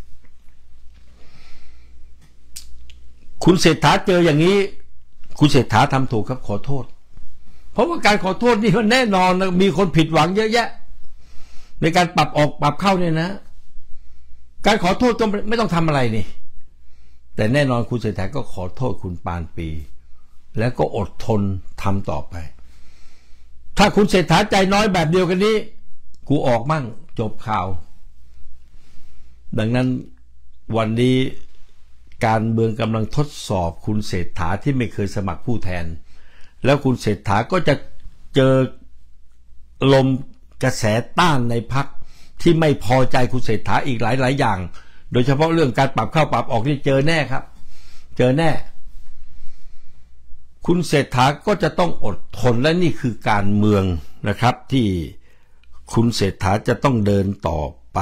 Speaker 1: คุณเศรษฐาเจออย่างนี้คุณเศรษฐาทำถูกครับขอโทษเพราะว่าการขอโทษนี่มันแน่นอนนะมีคนผิดหวังเยอะแยะในการปรับออกปรับเข้าเนี่ยนะการขอโทษก็ไม่ต้องทำอะไรนี่แต่แน่นอนคุณเศรษฐาก็ขอโทษคุณปานปรีแล้วก็อดทนทำต่อไปถ้าคุณเศรษฐาใจน้อยแบบเดียวกันนี้กูออกมั่งจบข่าวดังนั้นวันนี้การเมืองกำลังทดสอบคุณเศรษฐาที่ไม่เคยสมัครผู้แทนแล้วคุณเศรษฐาก็จะเจอลมกระแสต้านในพรรคที่ไม่พอใจคุณเศรษฐาอีกหลายอย่างโดยเฉพาะเรื่องการปรับเข้าปรับออกนี่เจอแน่ครับเจอแน่คุณเศรษฐาก็จะต้องอดทนและนี่คือการเมืองนะครับที่คุณเศรษฐาจะต้องเดินต่อไป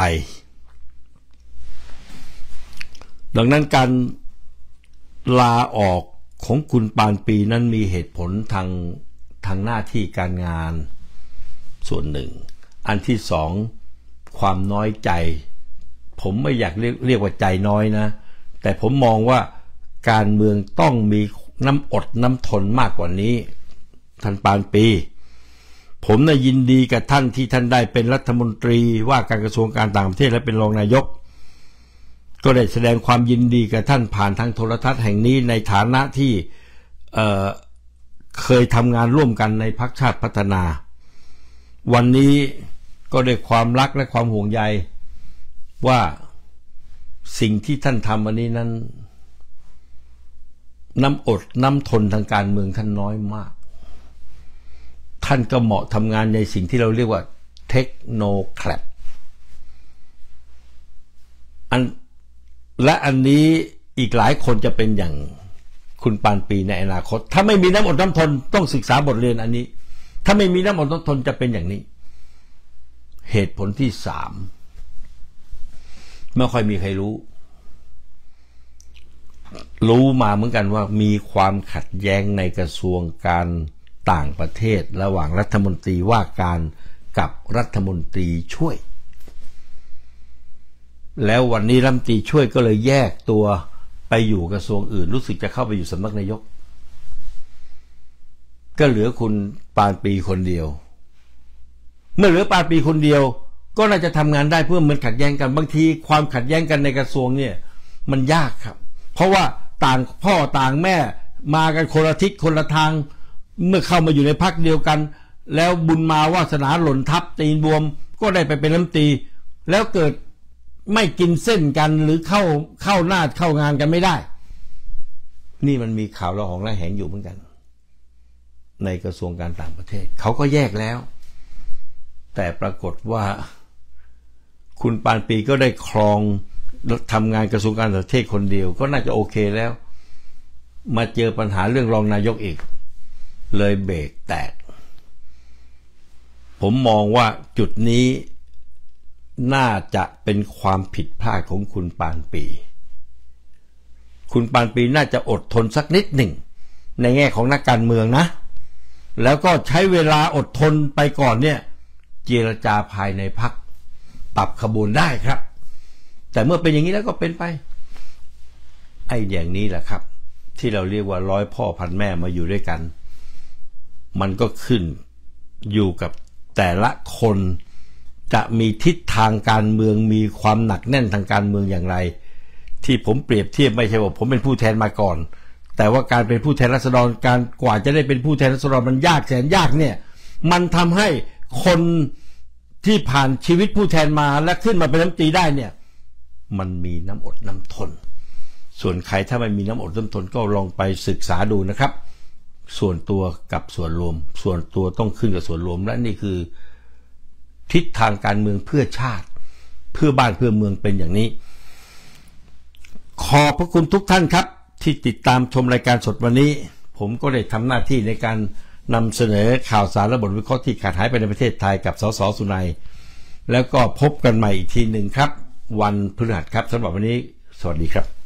Speaker 1: ดังนั้นการลาออกของคุณปานปีนั้นมีเหตุผลทางหน้าที่การงานส่วนหนึ่งอันที่สองความน้อยใจผมไม่อยากเรียกว่าใจน้อยนะแต่ผมมองว่าการเมืองต้องมีน้ำอดน้ำทนมากกว่านี้ท่านปานปีผมน่ะยินดีกับท่านที่ท่านได้เป็นรัฐมนตรีว่าการกระทรวงการต่างประเทศและเป็นรองนายกก็ได้แสดงความยินดีกับท่านผ่านทางโทรทัศน์แห่งนี้ในฐานะที่เคยทำงานร่วมกันในพรรคชาติพัฒนาวันนี้ก็ด้วยความรักและความห่วงใยว่าสิ่งที่ท่านทำวันนี้นั้นน้ำอดน้ำทนทางการเมืองท่านน้อยมากท่านก็เหมาะทำงานในสิ่งที่เราเรียกว่าเทคโนแครตและอันนี้อีกหลายคนจะเป็นอย่างคุณปานปีในอนาคตถ้าไม่มีน้ำอดน้ำทนต้องศึกษาบทเรียนอันนี้ถ้าไม่มีน้ำอดน้ำทนจะเป็นอย่างนี้เหตุผลที่สามไม่ค่อยมีใครรู้มาเหมือนกันว่ามีความขัดแย้งในกระทรวงการต่างประเทศระหว่างรัฐมนตรีว่าการกับรัฐมนตรีช่วยแล้ววันนี้รัฐมนตรีช่วยก็เลยแยกตัวไปอยู่กระทรวงอื่นรู้สึกจะเข้าไปอยู่สำนักนายกก็เหลือคุณปานปีคนเดียวเมื่อเหลือปานปีคนเดียวก็น่าจะทำงานได้เพื่อมันขัดแย้งกันบางทีความขัดแย้งกันในกระทรวงเนี่ยมันยากครับเพราะว่าต่างพ่อต่างแม่มากันคนละทิศคนละทางเมื่อเข้ามาอยู่ในพรรคเดียวกันแล้วบุญมาวาสนาหล่นทับตีนบวมก็ได้ไปเป็นรัฐมนตรีแล้วเกิดไม่กินเส้นกันหรือเข้าหน้าเข้างานกันไม่ได้นี่มันมีข่าวระหองระแหงอยู่เหมือนกันในกระทรวงการต่างประเทศเขาก็แยกแล้วแต่ปรากฏว่าคุณปานปีก็ได้ครองทำงานกระทรวงการต่างประเทศคนเดียวก็น่าจะโอเคแล้วมาเจอปัญหาเรื่องรองนายกอีกเลยเบรกแตกผมมองว่าจุดนี้น่าจะเป็นความผิดพลาดของคุณปานปีคุณปานปีน่าจะอดทนสักนิดหนึ่งในแง่ของนักการเมืองนะแล้วก็ใช้เวลาอดทนไปก่อนเนี่ยเจรจาภายในพรรคปรับขบวนได้ครับแต่เมื่อเป็นอย่างนี้แล้วก็เป็นไปไอ้อย่างนี้แหละครับที่เราเรียกว่าร้อยพ่อพันแม่มาอยู่ด้วยกันมันก็ขึ้นอยู่กับแต่ละคนจะมีทิศทางการเมืองมีความหนักแน่นทางการเมืองอย่างไรที่ผมเปรียบเทียบไม่ใช่ว่าผมเป็นผู้แทนมาก่อนแต่ว่าการเป็นผู้แทนราษฎรการกว่าจะได้เป็นผู้แทนราษฎรมันยากแสนยากเนี่ยมันทำให้คนที่ผ่านชีวิตผู้แทนมาและขึ้นมาเป็นรัฐมนตรีได้เนี่ยมันมีน้ำอดน้ำทนส่วนใครถ้าไม่มีน้ำอดน้ำทนก็ลองไปศึกษาดูนะครับส่วนตัวกับส่วนรวมส่วนตัวต้องขึ้นกับส่วนรวมและนี่คือทิศทางการเมืองเพื่อชาติเพื่อบ้านเพื่อเมืองเป็นอย่างนี้ขอบพระคุณทุกท่านครับที่ติดตามชมรายการสดวันนี้ผมก็ได้ทำหน้าที่ในการนำเสนอข่าวสารและบทวิเคราะห์ที่ขาดหายไปในประเทศไทยกับสส.สุนัยแล้วก็พบกันใหม่อีกทีหนึ่งครับวันพฤหัสครับสำหรับวันนี้สวัสดีครับ